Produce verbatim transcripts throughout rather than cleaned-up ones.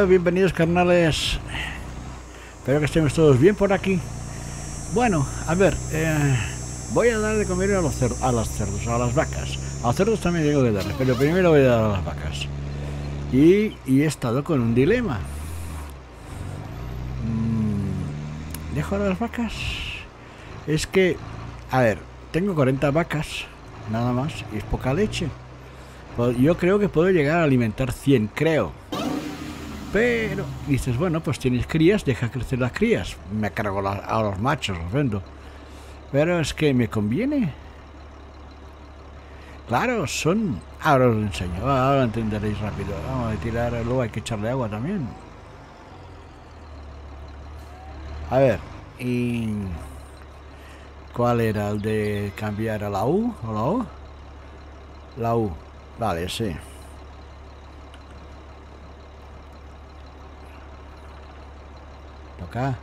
Hola, bienvenidos carnales. Espero que estemos todos bien por aquí. Bueno, a ver, eh, voy a dar de comer a los, cer a los cerdos, a las vacas. A los cerdos también tengo que darle, pero primero voy a dar a las vacas. Y, y he estado con un dilema. Mm, ¿Dejo a las vacas? Es que, a ver, tengo cuarenta vacas, nada más, y es poca leche. Yo creo que puedo llegar a alimentar cien, creo. Pero dices, bueno, pues tienes crías, deja crecer las crías. Me cargo la, a los machos, los vendo. Pero es que me conviene. Claro, son... Ahora os lo enseño, ahora lo entenderéis rápido. Vamos a tirar, luego hay que echarle agua también. A ver, y... ¿cuál era el de cambiar a la U? ¿O la O? La U. Vale, sí. Toca.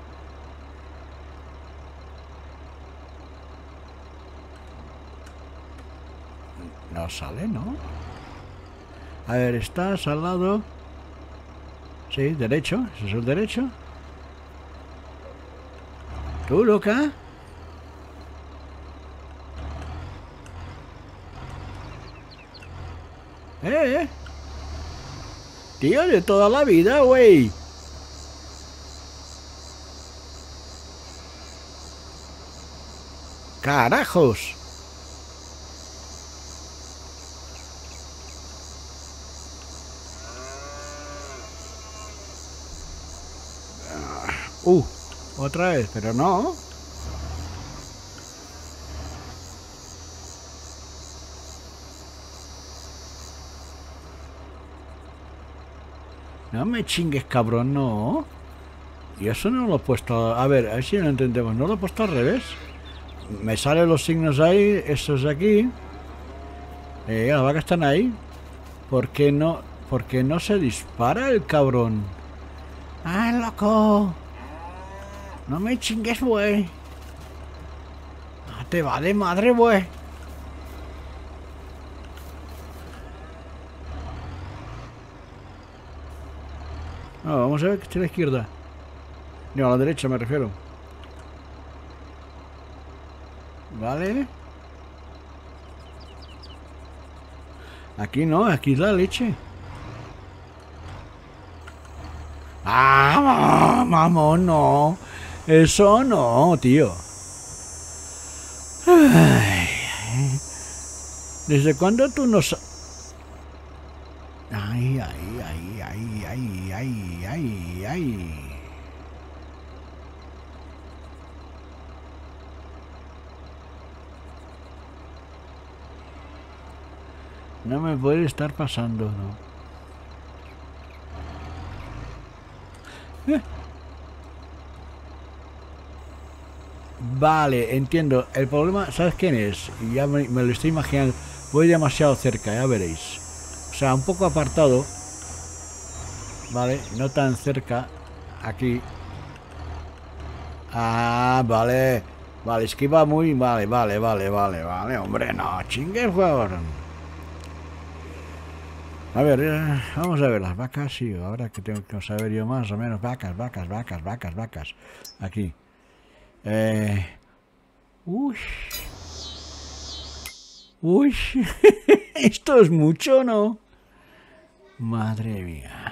No sale, ¿no? A ver, estás al lado. Sí, derecho. ¿Eso es el derecho? ¿Tú, loca? ¿Eh? Tío, de toda la vida, güey. ¡Carajos! Uh, otra vez, pero no. No me chingues, cabrón, no. Y eso no lo he puesto... A ver, a ver si lo entendemos. ¿No lo he puesto al revés? Me salen los signos ahí, estos de aquí. Eh, las vacas están ahí. ¿Por qué no, por qué no se dispara el cabrón? ¡Ah, loco! No me chingues, güey. Te va de madre, güey. No, vamos a ver que está a la izquierda. No, a la derecha me refiero. Vale. Aquí no, aquí es la leche. ¡Ah, mamón, no! Eso no, tío. Ay, ¿desde cuándo tú no sabes? Ay, ay, ay, ay, ay, ay, ay, ay. No me puede estar pasando, ¿no? Eh. Vale, entiendo. El problema, ¿sabes quién es? Y ya me, me lo estoy imaginando. Voy demasiado cerca, ya veréis. O sea, un poco apartado. Vale, no tan cerca. Aquí. Ah, vale. Vale, es que iba muy... Vale, vale, vale, vale, vale. Hombre, no, chingue, por favor. A ver, eh, vamos a ver las vacas. Sí, ahora que tengo que saber yo más o menos. Vacas, vacas, vacas, vacas, vacas. Aquí. Eh... Uy. Uy. Esto es mucho, ¿no? Madre mía.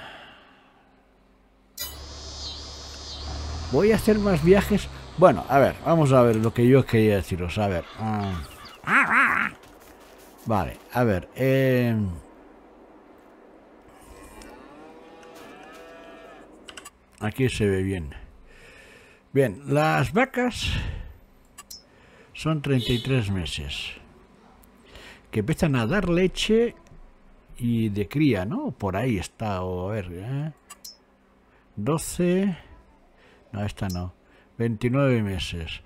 Voy a hacer más viajes. Bueno, a ver, vamos a ver lo que yo quería deciros. A ver. Uh... Vale, a ver. Eh... Aquí se ve bien. Bien, las vacas son treinta y tres meses. Que empiezan a dar leche y de cría, ¿no? Por ahí está, o a ver, ¿eh? doce... No, esta no. veintinueve meses.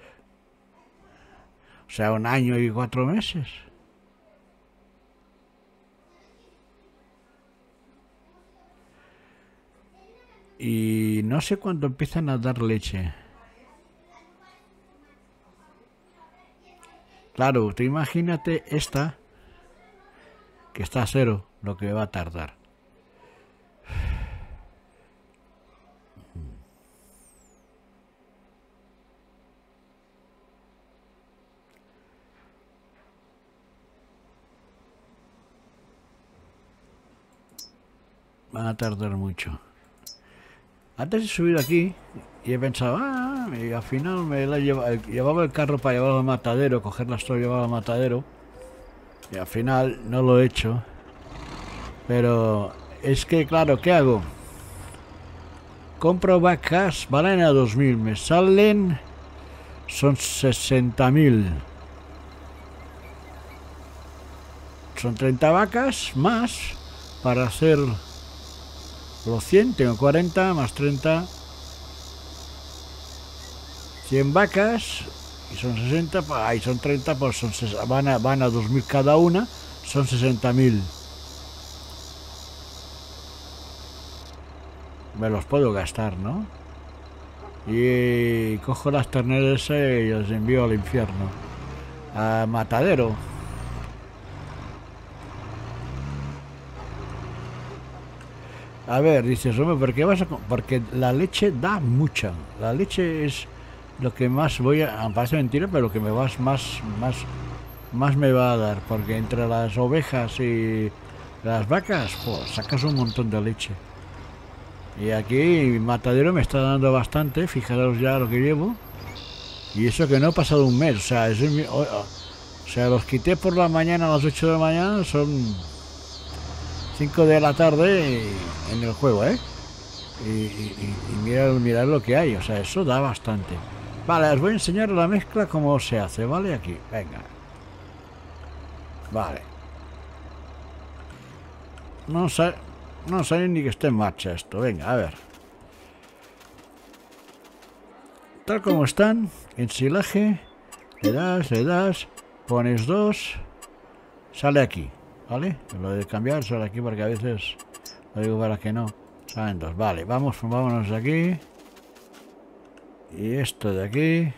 O sea, un año y cuatro meses. Y no sé cuándo empiezan a dar leche. Claro, te imagínate esta, que está a cero, lo que va a tardar. van a tardar mucho. Antes he subido aquí y he pensado, ah, y al final me la lleva, llevaba el carro para llevarlo al matadero, cogerlas todo y llevarlo al matadero. Y al final no lo he hecho. Pero es que, claro, ¿qué hago? Compro vacas, valen a dos mil, me salen, son sesenta mil. Son treinta vacas más para hacer los cien, tengo cuarenta más treinta, cien vacas y son sesenta, pues ahí son treinta, pues son, van a, van a dos mil cada una, son sesenta mil. Me los puedo gastar, ¿no? Y cojo las terneras y los envío al infierno, a matadero. A ver, dices, hombre, ¿por qué vas a...? Porque la leche da mucha. La leche es lo que más voy a... Parece mentira, pero lo que me vas más, más, más me va a dar. Porque entre las ovejas y las vacas, pues, sacas un montón de leche. Y aquí mi matadero me está dando bastante. Fijaros ya lo que llevo. Y eso que no he pasado un mes. O sea, es mi... o sea, los quité por la mañana a las ocho de la mañana. Son cinco de la tarde en el juego, ¿eh? Y, y, y mirad, mirad lo que hay. O sea, eso da bastante. Vale, os voy a enseñar la mezcla cómo se hace, ¿vale? Aquí, venga. Vale. No sé, no sé ni que esté en marcha esto. Venga, a ver. Tal como están, ensilaje, le das, le das, pones dos, sale aquí, ¿vale? Lo de cambiar sale aquí porque a veces lo digo para que no. Salen dos, vale, vamos, vámonos de aquí. Y esto de aquí.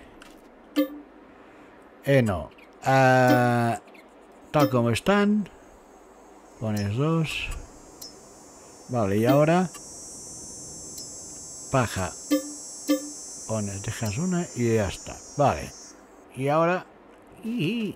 Heno. Ah, tal como están. Pones dos. Vale, y ahora paja. Pones, dejas una y ya está. Vale. Y ahora... Y...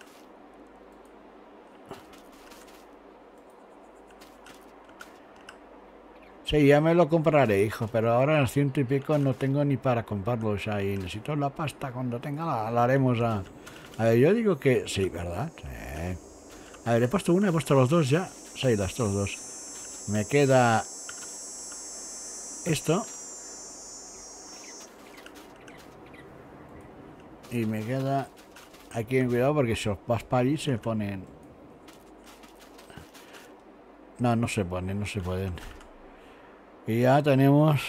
Sí, ya me lo compraré, hijo, pero ahora en ciento y pico no tengo ni para comprarlo. O sea, y necesito la pasta. Cuando tenga la, la haremos a... A ver, yo digo que... Sí, ¿verdad? Sí. A ver, he puesto una, he puesto los dos ya. Sí, las los dos. Me queda... Esto. Y me queda... Aquí en cuidado porque si os vas para allí se ponen... No, no se ponen, no se pueden. Y ya tenemos...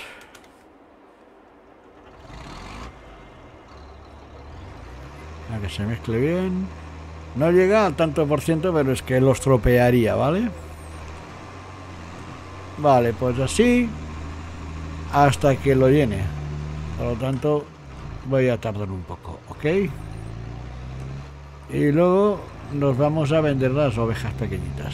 A que se mezcle bien. No llega al tanto por ciento, pero es que los tropearía, ¿vale? Vale, pues así hasta que lo llene. Por lo tanto, voy a tardar un poco, ¿ok? Y luego nos vamos a vender las ovejas pequeñitas.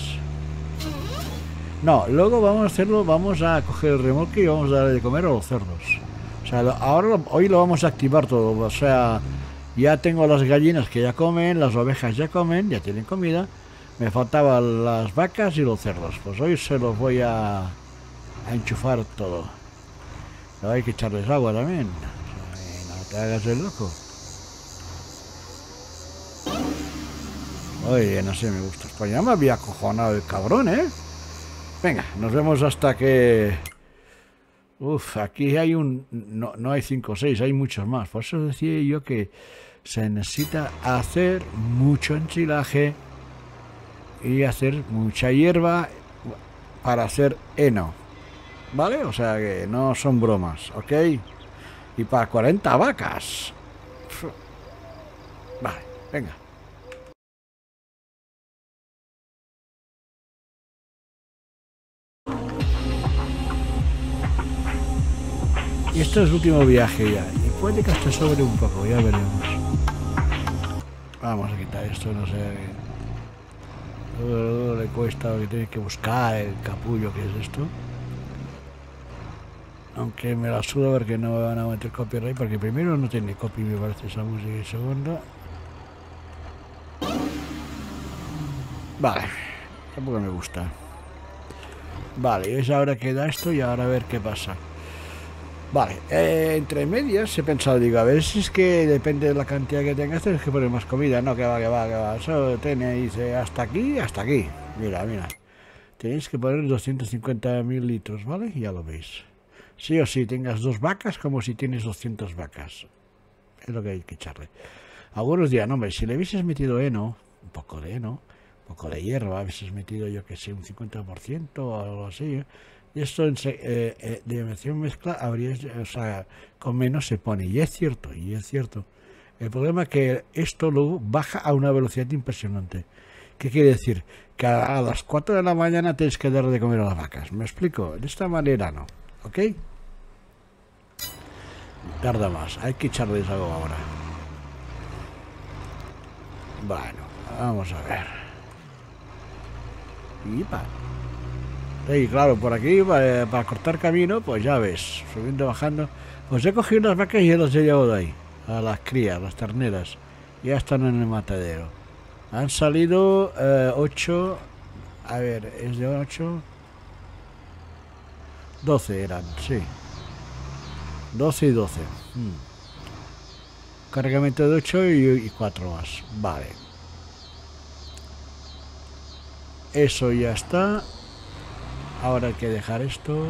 No, luego vamos a hacerlo, vamos a coger el remolque y vamos a darle de comer a los cerdos. O sea, ahora hoy lo vamos a activar todo. O sea, ya tengo las gallinas que ya comen, las ovejas ya comen, ya tienen comida. Me faltaban las vacas y los cerdos. Pues hoy se los voy a, a enchufar todo. Pero hay que echarles agua también. O sea, no te hagas el loco. Oye, no sé, me gusta. Pues ya me había acojonado el cabrón, ¿eh? Venga, nos vemos hasta que... Uf, aquí hay un... No, no hay cinco o seis, hay muchos más. Por eso decía yo que se necesita hacer mucho ensilaje y hacer mucha hierba para hacer heno. ¿Vale? O sea que no son bromas, ¿ok? Y para cuarenta vacas. Vale, venga. Y esto es el último viaje ya. Y puede que hasta sobre un poco, ya veremos. Vamos a quitar esto, no sé. Todo le cuesta lo que tiene que buscar, el capullo que es esto. Aunque me la suda porque no me van a meter copyright, porque primero no tiene copy, me parece esa música, y segundo... Vale, tampoco me gusta. Vale, es ahora que da esto y ahora a ver qué pasa. Vale, eh, entre medias he pensado, digo, a ver si es que depende de la cantidad que tengas, tienes que poner más comida. No, que va, que va, que va. Eso tenéis eh, hasta aquí, hasta aquí. Mira, mira. Tenéis que poner doscientos cincuenta mil litros, ¿vale? Ya lo veis. Sí o sí, tengas dos vacas como si tienes doscientas vacas. Es lo que hay que echarle. Algunos dirán, hombre, si le hubieses metido heno, un poco de heno, un poco de hierba, hubieses metido, yo que sé, un cincuenta por ciento o algo así, ¿eh? Y esto en se, eh, eh, de mención mezcla habría, o sea, con menos se pone. Y es cierto, y es cierto. El problema es que esto luego baja a una velocidad impresionante. ¿Qué quiere decir? Que a, a las cuatro de la mañana tienes que dar de comer a las vacas. ¿Me explico? De esta manera no. ¿Ok? Tarda más. Hay que echarles algo ahora. Bueno, vamos a ver. Y pa. Y claro, por aquí, para, para cortar camino, pues ya ves, subiendo, bajando. Pues he cogido unas vacas y las he llevado de ahí, a las crías, las terneras. Ya están en el matadero. Han salido eh, ocho, a ver, es de ocho, doce eran, sí. doce y doce. Hmm. Cargamento de ocho y, y cuatro más. Vale. Eso ya está. Ahora hay que dejar esto.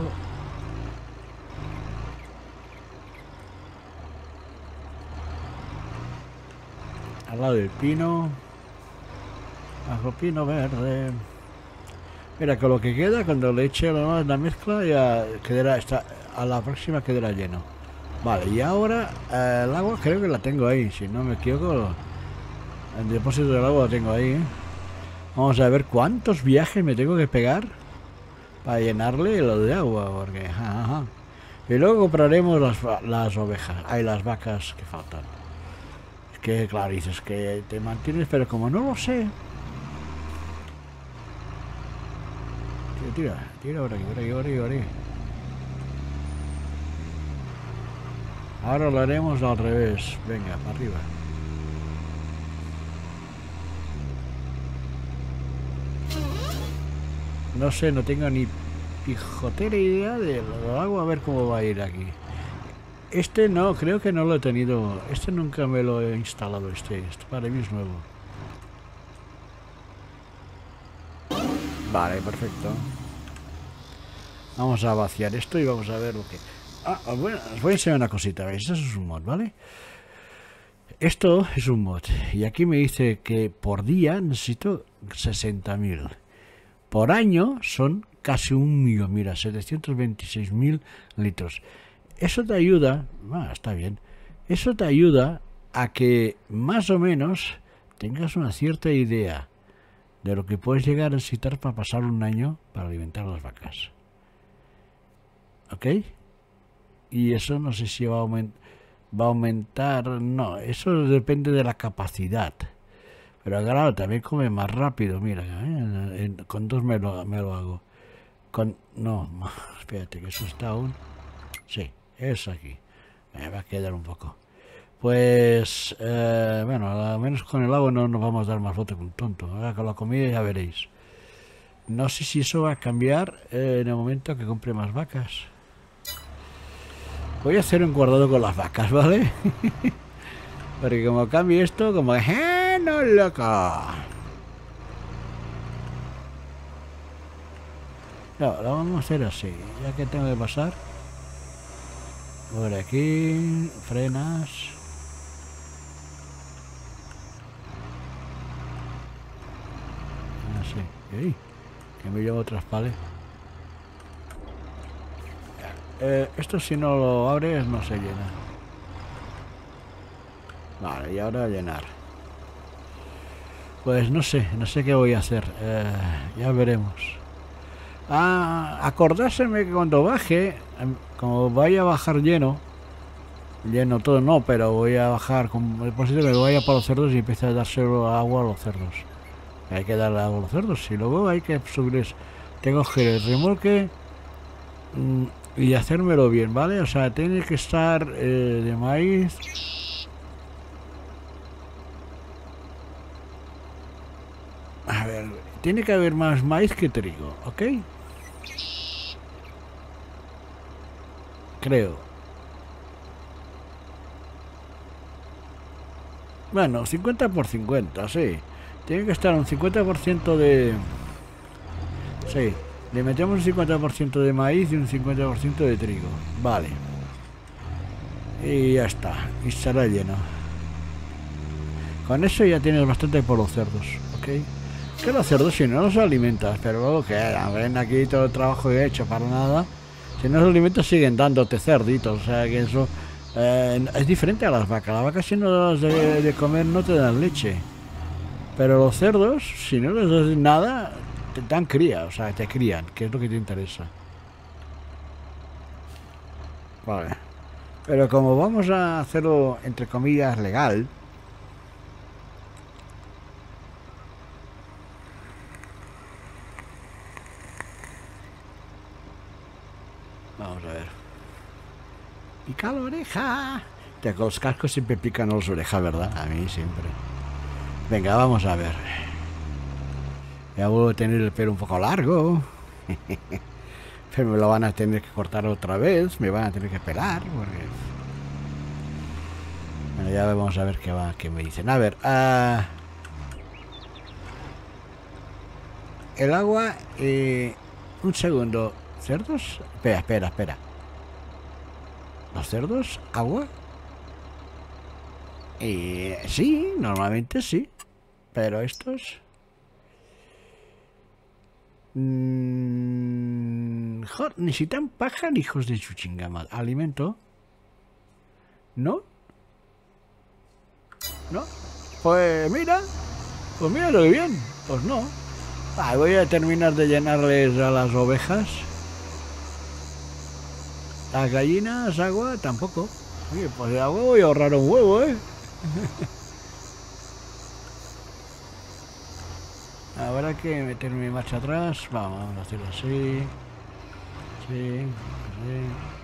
Al lado del pino. Bajo pino verde. Mira, con lo que queda, cuando le eche la mezcla, ya quedará, está, a la próxima quedará lleno. Vale, y ahora eh, el agua creo que la tengo ahí, si no me equivoco. El depósito del agua lo tengo ahí, ¿eh? Vamos a ver cuántos viajes me tengo que pegar para llenarle lo de agua, porque... Ajá, ajá. Y luego compraremos las, las ovejas, hay las vacas que faltan. Es que, claro, dices que te mantienes, pero como no lo sé... Tira, tira por aquí, por aquí, por aquí, por aquí. Ahora lo haremos al revés. Venga, para arriba. No sé, no tengo ni pijotera idea de lo hago, a ver cómo va a ir aquí. Este no, creo que no lo he tenido. Este nunca me lo he instalado, este. Este para mí es nuevo. Vale, perfecto. Vamos a vaciar esto y vamos a ver lo que... Ah, bueno, os voy a enseñar una cosita, ¿veis? Eso es un mod, ¿vale? Esto es un mod. Y aquí me dice que por día necesito sesenta mil. Por año son casi un millón, mira, setecientos veintiséis mil litros. Eso te ayuda, ah, está bien, eso te ayuda a que más o menos tengas una cierta idea de lo que puedes llegar a necesitar para pasar un año para alimentar a las vacas. ¿Ok? Y eso no sé si va a, aument va a aumentar, no, eso depende de la capacidad. Pero claro, también come más rápido, mira, ¿eh? en, con dos me lo, me lo hago. Con, no, espérate, que eso está aún. Sí, es aquí. Me va a quedar un poco. Pues, eh, bueno, al menos con el agua no nos vamos a dar más bote que un tonto. Ahora con la comida ya veréis. No sé si eso va a cambiar eh, en el momento que compre más vacas. Voy a hacer un guardado con las vacas, ¿vale? Porque como cambie esto, como... ¡Eh, no, loco! No, lo vamos a hacer así. Ya que tengo que pasar... Por aquí... Frenas... Así. ¡Ey! Que me llevo otras pales. Eh, esto si no lo abres no se llena. Vale, y ahora llenar. Pues no sé, no sé qué voy a hacer. Eh, ya veremos. Ah, acordárseme que cuando baje, como vaya a bajar lleno, lleno todo no, pero voy a bajar con el posible que vaya para los cerdos y empiece a dárselo agua a los cerdos. Hay que darle agua a los cerdos y luego hay que subir. Tengo que el remolque mmm, y hacérmelo bien, ¿vale? O sea, tiene que estar eh, de maíz. A ver, tiene que haber más maíz que trigo, ¿ok? creo. Bueno, cincuenta por cincuenta, sí. Tiene que estar un cincuenta por ciento de... Sí, le metemos un cincuenta por ciento de maíz y un cincuenta por ciento de trigo. Vale. Y ya está. Y estará lleno. Con eso ya tienes bastante por los cerdos, ¿ok? Que los cerdos si no los alimentas, pero luego que ven aquí todo el trabajo que he hecho para nada. Si no los alimentas siguen dándote cerditos, o sea que eso eh, es diferente a las vacas. Las vacas si no las das de, de comer no te dan leche. Pero los cerdos, si no les das nada, te dan cría, o sea, te crían, que es lo que te interesa. Vale. Pero como vamos a hacerlo, entre comillas, legal... Vamos a ver. Pica la oreja. Te, con los cascos siempre pican las orejas, ¿verdad? A mí siempre. Venga, vamos a ver. Ya vuelvo a tener el pelo un poco largo. Pero me lo van a tener que cortar otra vez. Me van a tener que pelar. Porque... Bueno, ya vamos a ver qué va, qué me dicen. A ver. Uh... El agua. Eh... Un segundo. ¿Cerdos? Espera, espera, espera. ¿Los cerdos? ¿Agua? Eh, sí, normalmente sí. Pero estos... Mm, joder, necesitan paja, hijos de su chingama. ¿Alimento? ¿No? ¿No? Pues mira. Pues mira lo que bien. Pues no. Ah, voy a terminar de llenarles a las ovejas. Las gallinas, agua, tampoco. Oye, pues de agua voy a ahorrar un huevo, ¿eh? Habrá que meterme marcha atrás. Vamos, vamos a hacerlo así. Sí, así.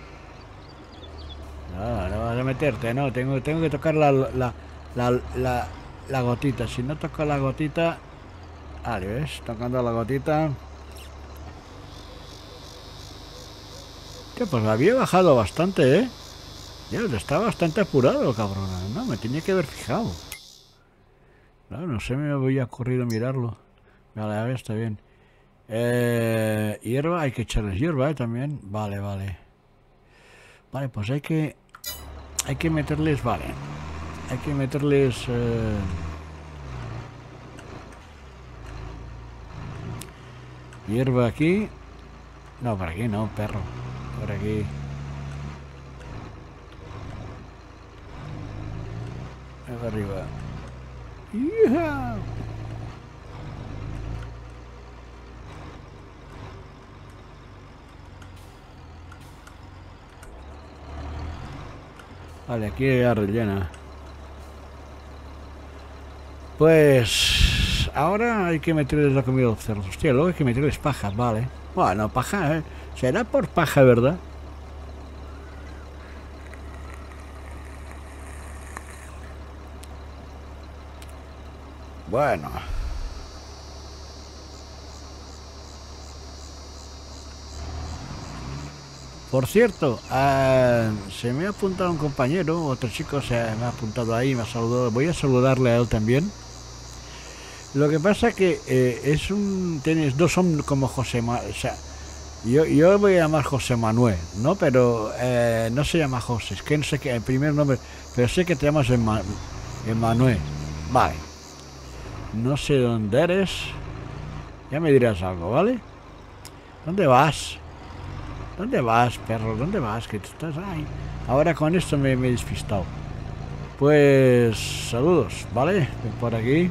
No, no vas a meterte, no. Tengo, tengo que tocar la, la, la, la, la gotita. Si no toco la gotita... Vale, ¿ves? Tocando la gotita... Pues había bajado bastante, ¿eh? Dios, está bastante apurado el cabrón. No, me tenía que haber fijado. Claro, no sé, me había ocurrido mirarlo. Vale, a ver, está bien. Eh, hierba, hay que echarles hierba, ¿eh? También. Vale, vale. Vale, pues hay que... Hay que meterles... Vale. Hay que meterles... Eh, hierba aquí. No, por aquí no, perro. Por aquí. Acá arriba. ¡Yeah! Vale, aquí ya rellena. Pues... Ahora hay que meterles la comida a los cerdos. Hostia, luego hay que meterles paja, vale. Bueno, paja, ¿eh? Será por paja, ¿verdad? Bueno. Por cierto, uh, se me ha apuntado un compañero, otro chico se me ha apuntado ahí, me ha saludado. Voy a saludarle a él también. Lo que pasa que eh, es un... Tienes dos son como José Manuel, o sea, yo, yo voy a llamar José Manuel, ¿no? Pero eh, no se llama José, es que no sé qué, el primer nombre, pero sé que te llamas Emanuel. Vale. No sé dónde eres. Ya me dirás algo, ¿vale? ¿Dónde vas? ¿Dónde vas, perro? ¿Dónde vas? Que tú estás ahí. Ahora con esto me, me he despistado. Pues saludos, ¿vale? Ven por aquí.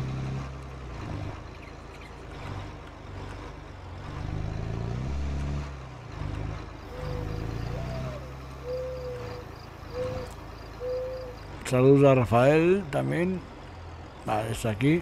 Saludos a Rafael también. Vale, está aquí.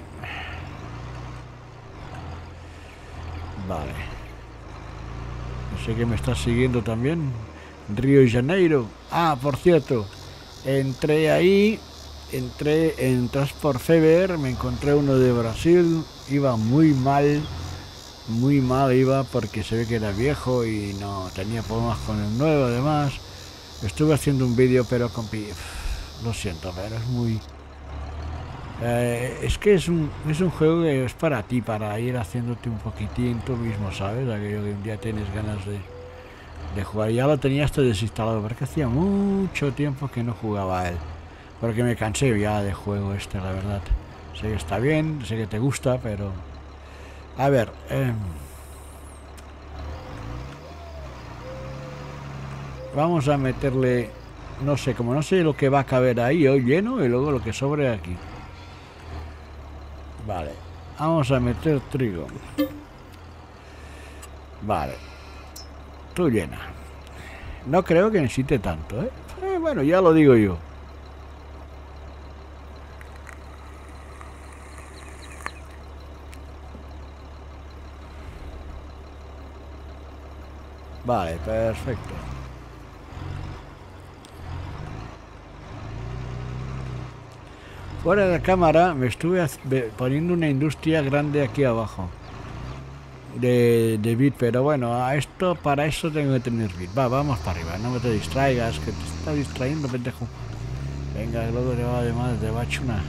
Vale. No sé que me estás siguiendo también. Río de Janeiro. Ah, por cierto. Entré ahí. Entré en Transport Feber. Me encontré uno de Brasil. Iba muy mal. Muy mal iba porque se ve que era viejo y no tenía problemas con el nuevo además. Estuve haciendo un vídeo, pero con... Lo siento, pero es muy... Eh, es que es un, es un juego que es para ti, para ir haciéndote un poquitín tú mismo, ¿sabes? Aquello que un día tienes ganas de, de jugar. Ya lo tenía hasta desinstalado, porque hacía mucho tiempo que no jugaba a él. Porque me cansé ya de juego este, la verdad. Sé que está bien, sé que te gusta, pero... A ver... Eh... Vamos a meterle... No sé, como no sé lo que va a caber ahí, hoy lleno y luego lo que sobre aquí. Vale. Vamos a meter trigo. Vale. Tú llena. No creo que necesite tanto, ¿eh? eh bueno, ya lo digo yo. Vale, perfecto. Fuera de cámara me estuve poniendo una industria grande aquí abajo de, de bit, pero bueno, a esto, para eso tengo que tener bit. Va, vamos para arriba, no me te distraigas, que te está distrayendo, pendejo. Venga, luego te va de madre, te va a chuna.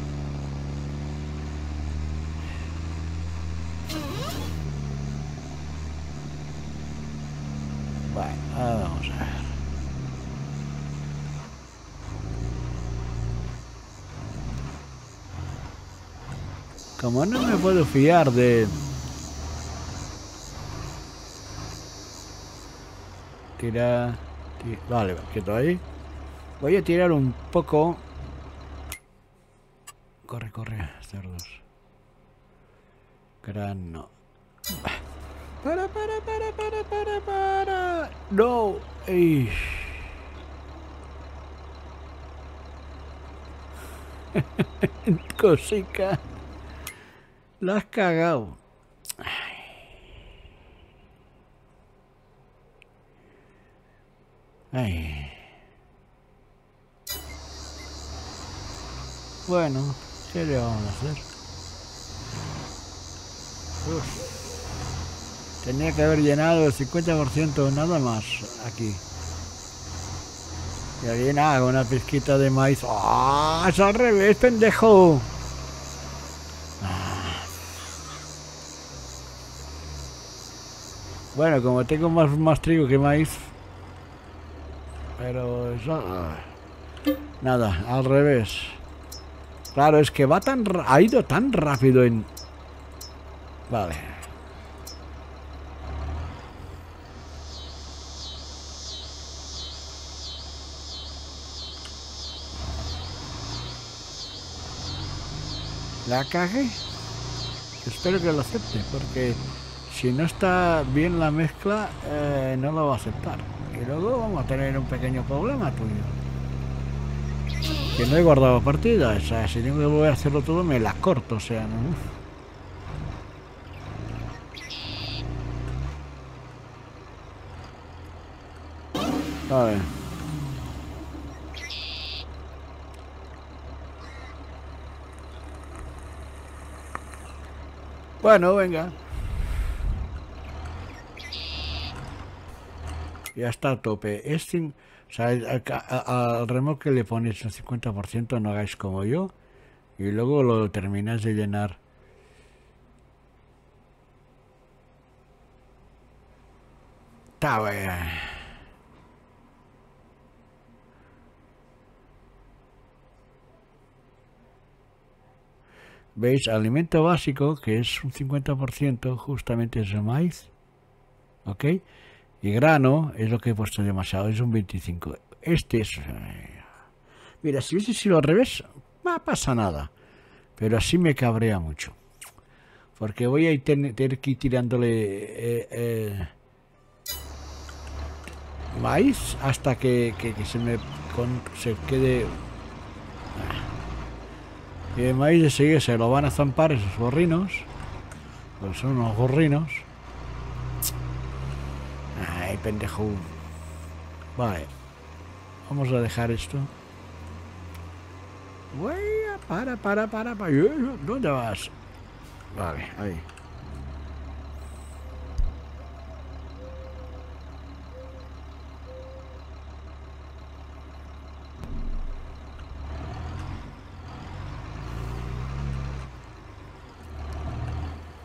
Bueno, ahora vamos a ver. Como no me puedo fiar de... Tira... tira vale, quieto ahí. Voy a tirar un poco... Corre, corre, cerdos. Grano. Para, para, para, para, para, para. No. Ey. Cosica. La has cagado. Ay. Bueno, ¿qué le vamos a hacer? Uf. Tenía que haber llenado el cincuenta por ciento nada más aquí. Y aquí nada, una pizquita de maíz. ¡Ah! ¡Oh, es al revés, pendejo! Ah. Bueno, como tengo más, más trigo que maíz. Pero eso... Nada, al revés. Claro, es que va tan... Ha ido tan rápido en... Vale. La cagué. Espero que lo acepte, porque si no está bien la mezcla, eh, no lo va a aceptar. Y luego vamos a tener un pequeño problema tuyo. Que no he guardado partida, o sea, si tengo que volver a hacerlo todo, me la corto, o sea, ¿no? Vale. Bueno, venga. Ya está a tope. Es sin, o sea, al, al remolque le ponéis el cincuenta por ciento, no hagáis como yo. Y luego lo termináis de llenar. Está bien. ¿Veis? Alimento básico, que es un cincuenta por ciento, justamente es el maíz. ¿Ok? Y grano es lo que he puesto demasiado, es un veinticinco por ciento. Este es... Mira, si hubiese sido al revés, no pasa nada. Pero así me cabrea mucho. Porque voy a ir tener que ir tirándole eh, eh, maíz hasta que, que, que se me con, se quede... Y el maíz de seguir se lo van a zampar esos gorrinos. Pues son unos gorrinos. Ay, pendejo. Vale. Vamos a dejar esto. Para, para, para, para. ¿Dónde vas? Vale, ahí.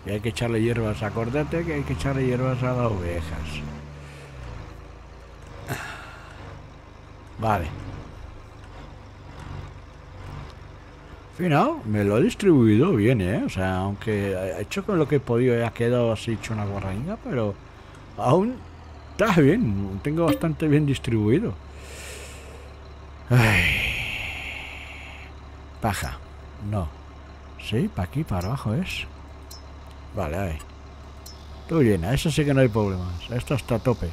Y hay que echarle hierbas. Acordate que hay que echarle hierbas a las ovejas. Vale. Final, me lo he distribuido bien, ¿eh? O sea, aunque he hecho con lo que he podido, y ha quedado así hecho una guarraña, pero aún está bien. Tengo bastante bien distribuido. Ay. Paja. No. Sí, para aquí, para abajo es. Vale, ahí. Todo bien, a eso sí que no hay problemas. Esto está a tope.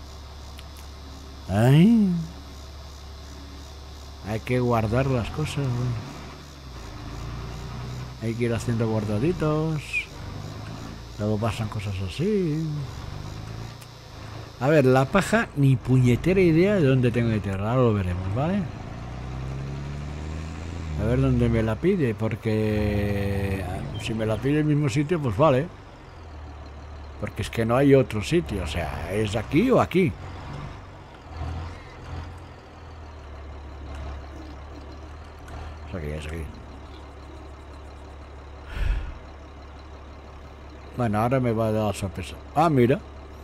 Ay. Hay que guardar las cosas. Hay que ir haciendo guardaditos. Luego pasan cosas así. A ver, la paja, ni puñetera idea de dónde tengo que tirar. Ahora lo veremos, ¿vale? A ver dónde me la pide, porque si me la pide el mismo sitio, pues vale. Porque es que no hay otro sitio, o sea, es aquí o aquí. Es aquí, es aquí. Bueno, ahora me va a dar la sorpresa. Ah, mira.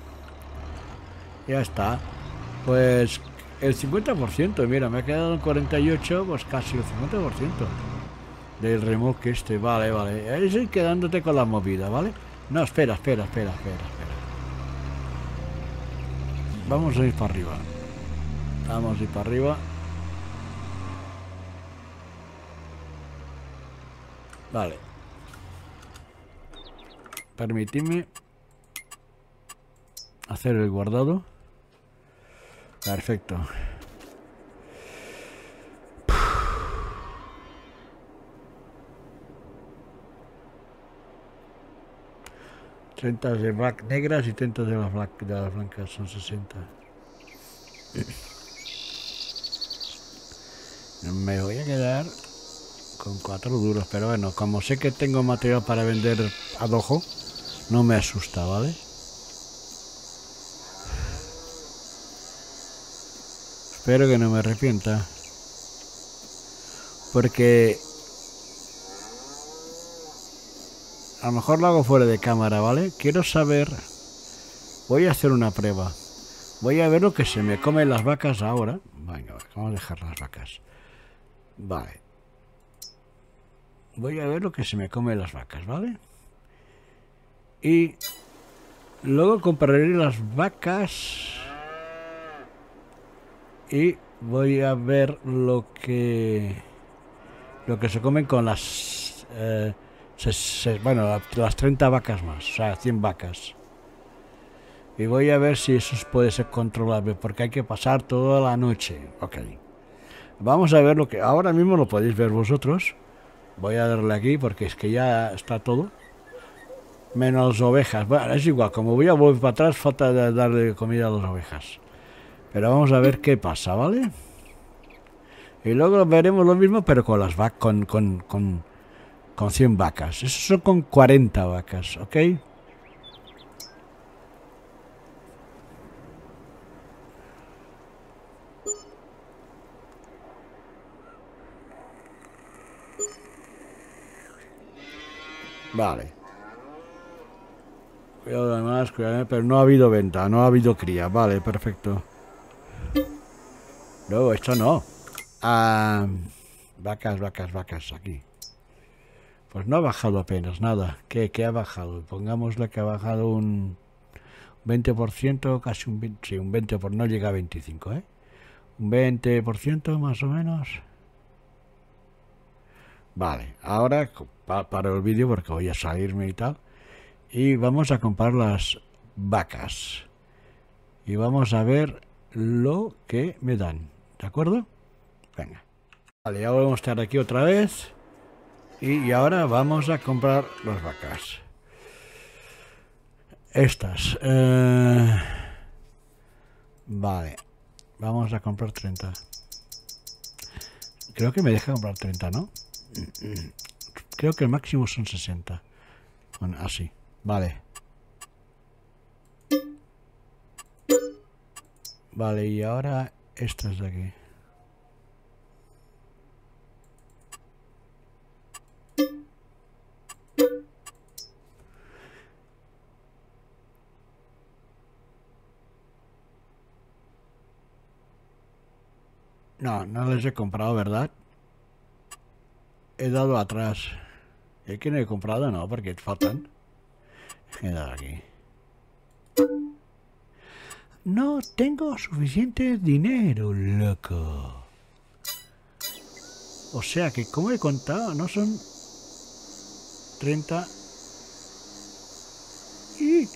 Ya está. Pues el cincuenta por ciento, mira, me ha quedado en cuarenta y ocho, pues casi el cincuenta por ciento del remolque este. Vale, vale. Ahí sí, quedándote con la movida, ¿vale? No, espera, espera, espera, espera, espera. Vamos a ir para arriba. Vamos a ir para arriba. Vale. Permitidme hacer el guardado. Perfecto. treinta de black negras y treinta de las, black, de las blancas, son sesenta. Me voy a quedar con cuatro duros, pero bueno, como sé que tengo material para vender a dojo, no me asusta, ¿vale? Espero que no me arrepienta. Porque a lo mejor lo hago fuera de cámara, ¿vale? Quiero saber... Voy a hacer una prueba. Voy a ver lo que se me comen las vacas ahora. Venga, vamos a dejar las vacas. Vale. Voy a ver lo que se me comen las vacas, ¿vale? Y luego compraré las vacas y voy a ver lo que lo que se comen con las eh, se, se, bueno, las treinta vacas más, o sea, cien vacas. Y voy a ver si eso puede ser controlable, porque hay que pasar toda la noche. Ok. Vamos a ver lo que... Ahora mismo lo podéis ver vosotros. Voy a darle aquí porque es que ya está todo. Menos ovejas. Bueno, es igual, como voy a volver para atrás, falta de darle comida a las ovejas. Pero vamos a ver qué pasa, ¿vale? Y luego veremos lo mismo, pero con las vacas, con, con, con, con cien vacas. Eso son con cuarenta vacas, ¿ok? Vale. Cuidado además, cuidado, pero no ha habido venta, no ha habido cría. Vale, perfecto. No, esto no. Ah, vacas, vacas, vacas, aquí. Pues no ha bajado apenas nada. ¿Qué, qué ha bajado? Pongámosle que ha bajado un veinte por ciento, casi un veinte por ciento. Sí, un veinte por ciento, no llega a veinticinco, ¿eh? Un veinte por ciento más o menos. Vale, ahora pa paro el vídeo porque voy a salirme y tal. Y vamos a comprar las vacas. Y vamos a ver lo que me dan. ¿De acuerdo? Venga. Vale, ya volvemos a estar aquí otra vez. Y, y ahora vamos a comprar las vacas. Estas. Eh... Vale. Vamos a comprar treinta. Creo que me deja comprar treinta, ¿no? Creo que el máximo son sesenta. Bueno, así. Vale. Vale, y ahora estas de aquí. No, no les he comprado, ¿verdad? He dado atrás. ¿Es que no he comprado? No, porque faltan. He dado aquí. No tengo suficiente dinero, loco. O sea que, como he contado, no son treinta. Y...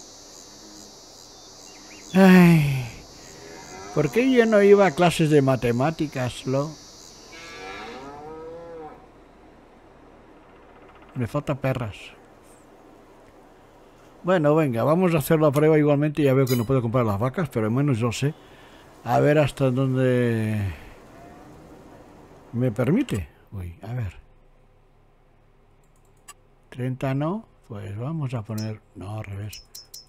Ay, ¿por qué yo no iba a clases de matemáticas, lo? Me falta perras. Bueno, venga, vamos a hacer la prueba igualmente. Ya veo que no puedo comprar las vacas, pero al menos yo sé. A ver hasta dónde me permite. Uy, a ver. treinta no, pues vamos a poner... No, al revés.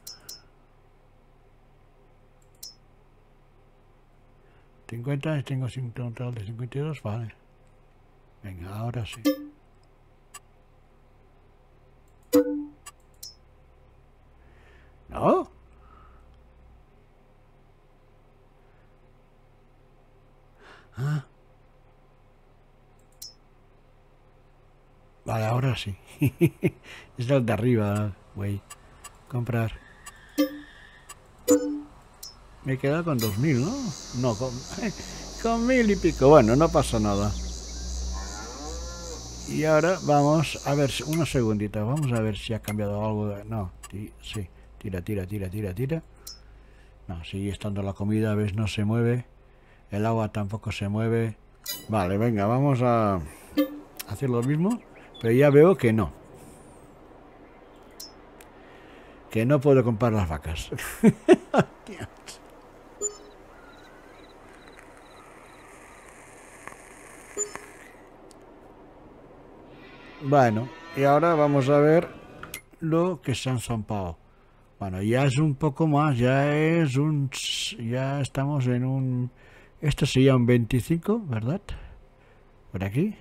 cincuenta, y tengo un total de cincuenta y dos, vale. Venga, ahora sí. ¿No? Ah. Vale, ahora sí. Es el de arriba, güey. Comprar. Me he quedado con dos mil, ¿no? No, con, con mil y pico. Bueno, no pasa nada. Y ahora vamos a ver, unos segunditos. Vamos a ver si ha cambiado algo. No, sí. Tira, tira, tira, tira, tira. No, sigue estando la comida, ¿ves? No se mueve. El agua tampoco se mueve. Vale, venga, vamos a hacer lo mismo. Pero ya veo que no. Que no puedo comprar las vacas. Bueno, y ahora vamos a ver lo que se han zampado. Bueno, ya es un poco más, ya es un... Ya estamos en un... Esto sería un veinticinco, ¿verdad? Por aquí.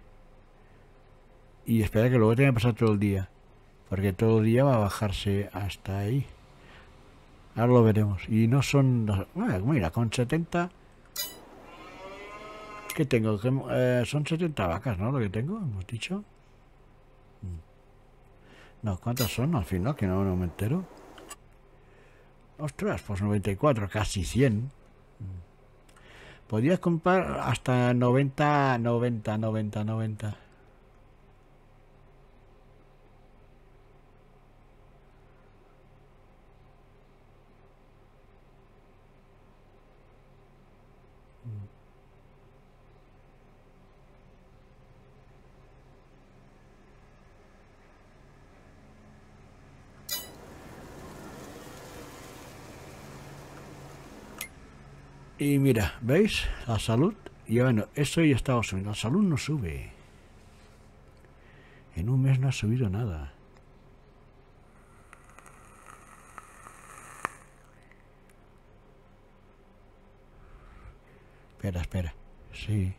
Y espera que luego tenga que pasar todo el día. Porque todo el día va a bajarse hasta ahí. Ahora lo veremos. Y no son... Bueno, mira, con setenta... ¿Qué tengo? Eh, son setenta vacas, ¿no? Lo que tengo, hemos dicho. No, ¿cuántas son al final? Que no, no me entero. Ostras, pues noventa y cuatro, casi cien. Podrías comprar hasta noventa, noventa, noventa, noventa. Y mira, ¿veis? La salud. Y bueno, eso ya estaba subiendo. La salud no sube. En un mes no ha subido nada. Espera, espera. Sí.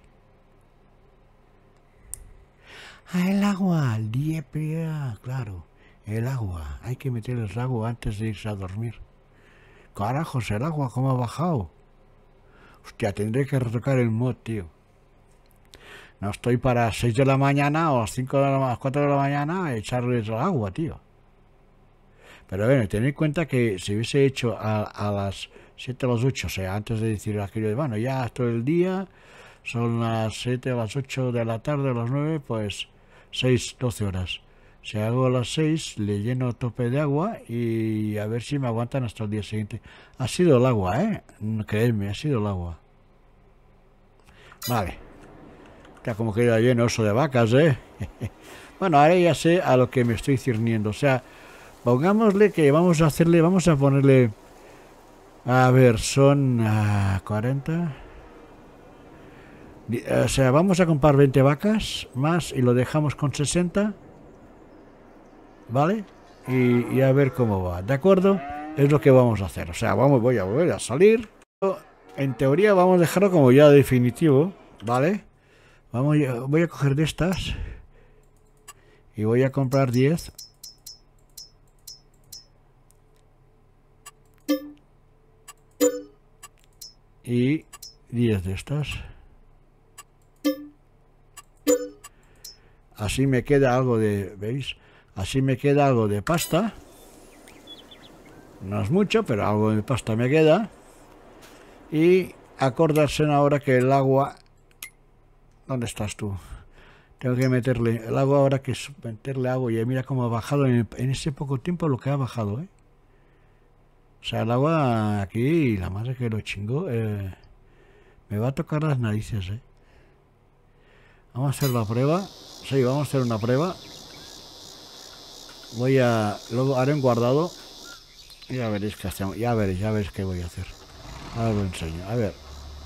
Ah, el agua. El D P A, claro. El agua. Hay que meter el agua antes de irse a dormir. Carajos, el agua, ¿cómo ha bajado? Hostia, tendré que retocar el mod, tío. No estoy para las seis de la mañana o a las cinco de la, las cuatro de la mañana a echarles el agua, tío. Pero bueno, tened en cuenta que si hubiese hecho a, a las siete o las ocho, o sea, antes de decir aquello de, bueno, ya todo el día, son las siete o las ocho de la tarde, o las nueve, pues seis, doce horas. Si hago a las seis, le lleno tope de agua y a ver si me aguantan hasta el día siguiente. Ha sido el agua, ¿eh? Creedme, ha sido el agua. Vale. Ya como queda lleno eso de vacas, ¿eh? Bueno, ahora ya sé a lo que me estoy cirniendo. O sea, pongámosle que vamos a hacerle, vamos a ponerle... A ver, son uh, cuarenta... O sea, vamos a comprar veinte vacas más y lo dejamos con sesenta. ¿Vale? Y, y a ver cómo va. ¿De acuerdo? Es lo que vamos a hacer. O sea, vamos, voy a volver a salir. En teoría vamos a dejarlo como ya definitivo. ¿Vale? Vamos, voy a coger de estas. Y voy a comprar diez. Y diez de estas. Así me queda algo de... ¿Veis? Así me queda algo de pasta. No es mucho, pero algo de pasta me queda. Y acordarse ahora que el agua... ¿Dónde estás tú? Tengo que meterle... El agua ahora que es meterle agua. Y mira cómo ha bajado en, en ese poco tiempo lo que ha bajado, ¿eh? O sea, el agua aquí, la madre que lo chingó, eh, me va a tocar las narices, ¿eh? Vamos a hacer la prueba. Sí, vamos a hacer una prueba. Voy a... Luego haré un guardado. Y ya veréis qué hacemos. Ya veréis, ya veréis qué voy a hacer. Ahora os lo enseño. A ver.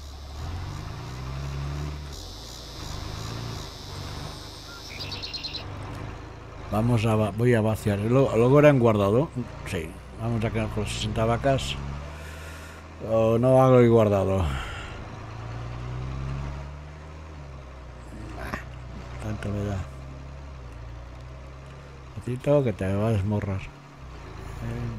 Vamos a... Voy a vaciar. Luego, luego haré un guardado. Sí. Vamos a quedar con sesenta vacas. O no hago el guardado. Ah, tanto me da. Patito, que te va a desmorrar. Eh.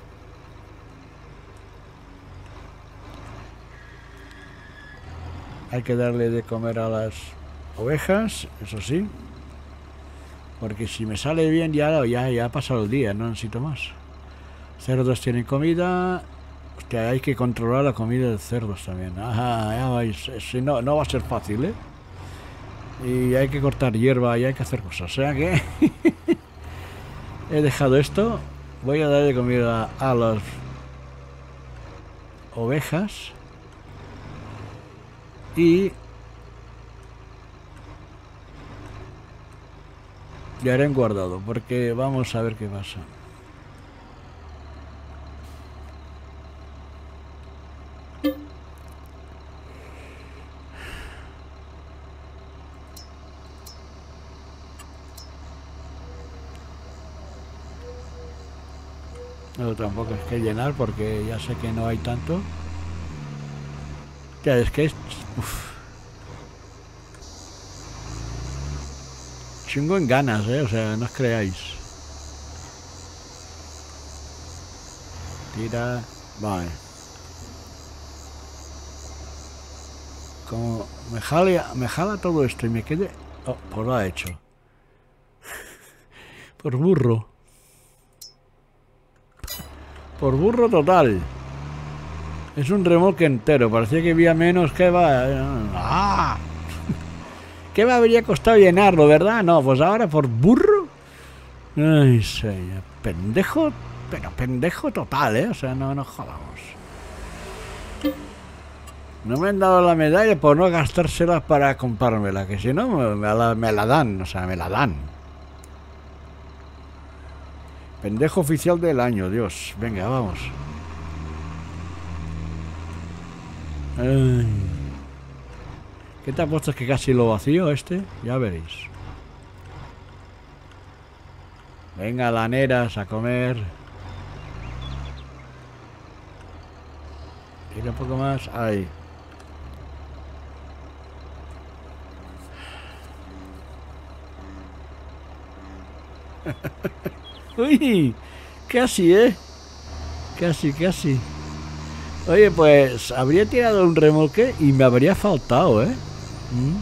Hay que darle de comer a las ovejas, eso sí. Porque si me sale bien ya, ya, ya ha pasado el día, no necesito más. Cerdos tienen comida. Hostia, hay que controlar la comida de cerdos también. Ajá, ya vais. Si no, no va a ser fácil, ¿eh? Y hay que cortar hierba y hay que hacer cosas. O sea que he dejado esto. Voy a darle comida a las ovejas. Y le haré un guardado porque vamos a ver qué pasa. No, tampoco es que llenar porque ya sé que no hay tanto. Ya, es que es... Uf. Chingo en ganas, eh, o sea, no os creáis. Tira... Vale. Como me jale, me jala todo esto y me quede... Oh, pues lo ha hecho. Por burro. Por burro total. Es un remolque entero. Parecía que había menos que va... ¡Ah! ¿Qué me habría costado llenarlo, verdad? No, pues ahora por burro. Ay, señor. Pendejo, pero pendejo total, ¿eh? O sea, no nos jodamos. No me han dado la medalla por no gastársela para comprármela, que si no me la, me la dan, o sea, me la dan. Pendejo oficial del año, Dios. Venga, vamos. Ay. ¿Qué te apuestas que casi lo vacío este? Ya veréis. Venga, laneras, a comer. Tira un poco más. Ahí. Uy, casi, ¿eh? Casi, casi. Oye, pues habría tirado un remolque y me habría faltado, ¿eh? ¿Mm?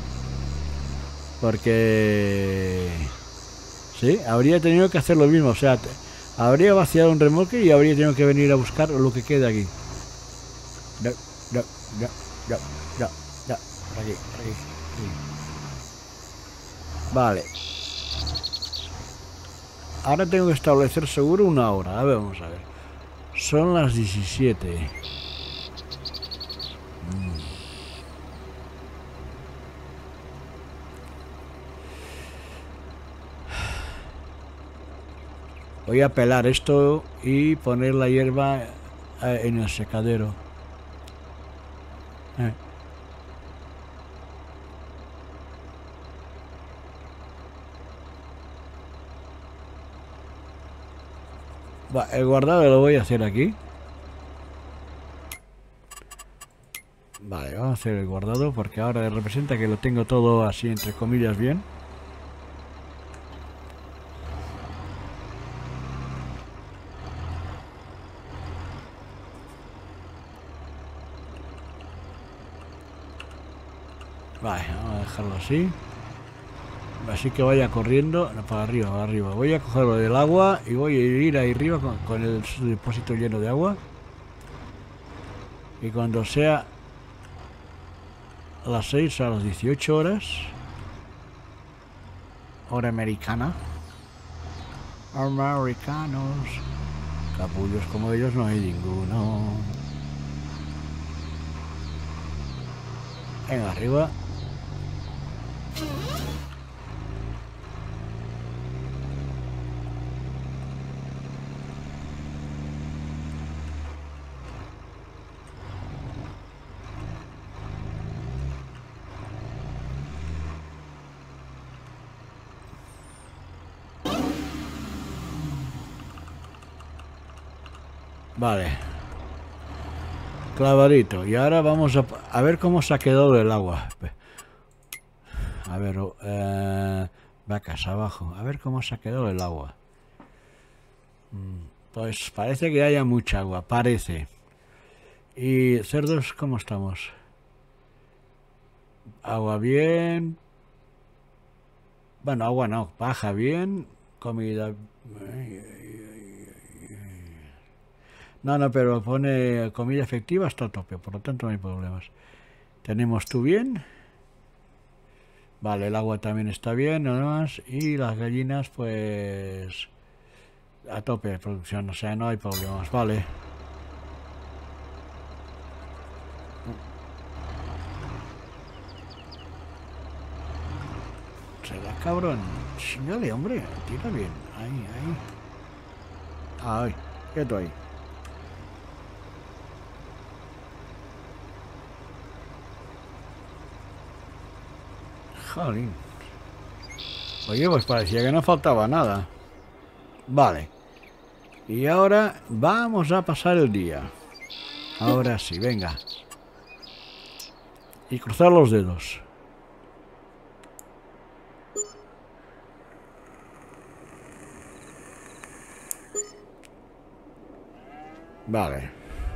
Porque... Sí, habría tenido que hacer lo mismo. O sea, habría vaciado un remolque y habría tenido que venir a buscar lo que queda aquí. No, no, no, no, no, no. Por aquí, por aquí, aquí. Vale. Ahora tengo que establecer seguro una hora. A ver, vamos a ver. Son las diecisiete. Mm. Voy a pelar esto y poner la hierba en el secadero. Eh. Va, el guardado lo voy a hacer aquí. Vale, vamos a hacer el guardado porque ahora representa que lo tengo todo así entre comillas bien. Vale, vamos a dejarlo así. Así que vaya corriendo para arriba, para arriba. Voy a cogerlo del agua y voy a ir ahí arriba con, con el depósito lleno de agua. Y cuando sea las seis a las dieciocho horas, hora americana, americanos, capullos como ellos no hay ninguno. Venga, arriba. Vale. Clavadito. Y ahora vamos a, a ver cómo se ha quedado el agua. A ver, eh, vacas abajo. A ver cómo se ha quedado el agua. Pues parece que haya mucha agua. Parece. Y cerdos, ¿cómo estamos? Agua bien. Bueno, agua no. Paja bien. Comida. No, no, pero pone comida efectiva hasta a tope, por lo tanto no hay problemas. Tenemos tú bien. Vale, el agua también está bien, nada más. Y las gallinas, pues... a tope de producción, o sea, no hay problemas, vale. Será cabrón. Chingale, hombre, tira bien. Ahí, ahí. Ay, quieto ahí. Jolín. Oye, pues parecía que no faltaba nada. Vale. Y ahora vamos a pasar el día. Ahora sí, venga. Y cruzar los dedos. Vale.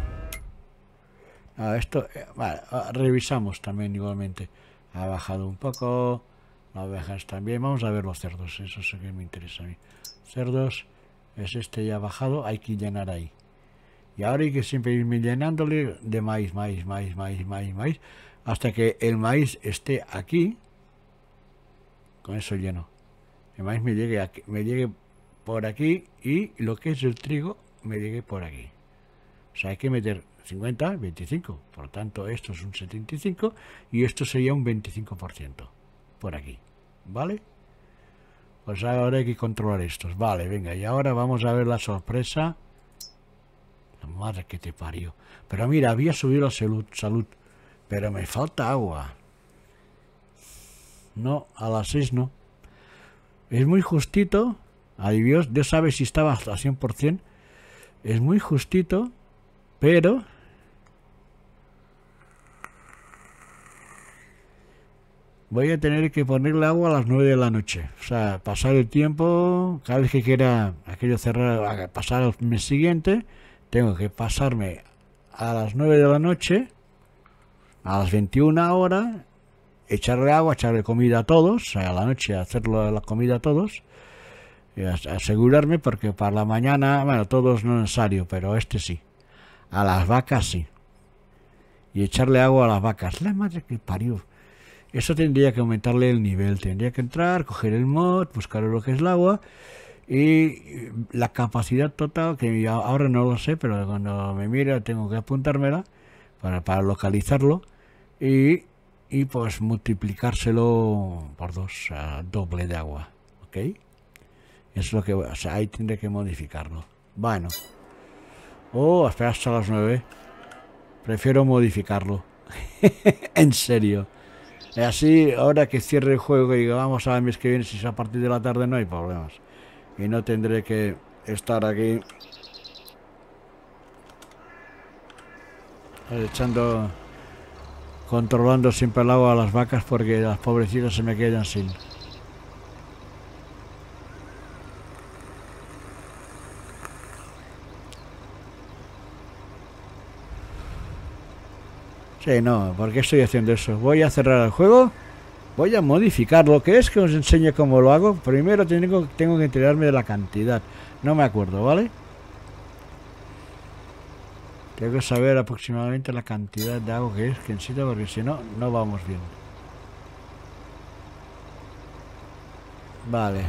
Ah, esto... Eh, vale, revisamos también igualmente. Ha bajado un poco. Las ovejas también. Vamos a ver los cerdos. Eso es lo que me interesa a mí. Cerdos. Es este ya bajado. Hay que llenar ahí. Y ahora hay que siempre irme llenándole de maíz, maíz, maíz, maíz, maíz, maíz. Hasta que el maíz esté aquí. Con eso lleno. El maíz me llegue, aquí, me llegue por aquí. Y lo que es el trigo me llegue por aquí. O sea, hay que meter cincuenta, veinticinco. Por lo tanto, esto es un setenta y cinco y esto sería un veinticinco por ciento. Por aquí. ¿Vale? Pues ahora hay que controlar estos. Vale, venga. Y ahora vamos a ver la sorpresa. La madre que te parió. Pero mira, había subido la salud, salud. Pero me falta agua. No, a las seis no. Es muy justito. Ay Dios, Dios sabe si estaba hasta cien por cien. Es muy justito. Pero... voy a tener que ponerle agua a las nueve de la noche. O sea, pasar el tiempo, cada vez que quiera aquello cerrar, pasar al mes siguiente, tengo que pasarme a las nueve de la noche, a las veintiuna horas, echarle agua, echarle comida a todos, o sea, a la noche hacerlo la comida a todos, y asegurarme porque para la mañana, bueno, todos no es necesario, pero este sí. A las vacas sí. Y echarle agua a las vacas. La madre que parió. Eso tendría que aumentarle el nivel. Tendría que entrar, coger el mod, buscar lo que es el agua. Y la capacidad total, que ahora no lo sé, pero cuando me mire tengo que apuntármela para, para localizarlo. Y, y pues multiplicárselo por dos, o sea, doble de agua. ¿Ok? Es lo que, o sea, ahí tendré que modificarlo. Bueno. Oh, espera hasta las nueve. Prefiero modificarlo. En serio. Y así, ahora que cierre el juego y vamos al mes que viene, si es a partir de la tarde, no hay problemas. Y no tendré que estar aquí echando, controlando siempre el agua a las vacas porque las pobrecitas se me quedan sin. Sí, no, ¿por qué estoy haciendo eso? Voy a cerrar el juego Voy a modificarlo, que es que os enseñe cómo lo hago. Primero tengo, tengo que enterarme de la cantidad. No me acuerdo, ¿vale? Tengo que saber aproximadamente la cantidad de agua que es que necesito, porque si no, no vamos bien. Vale.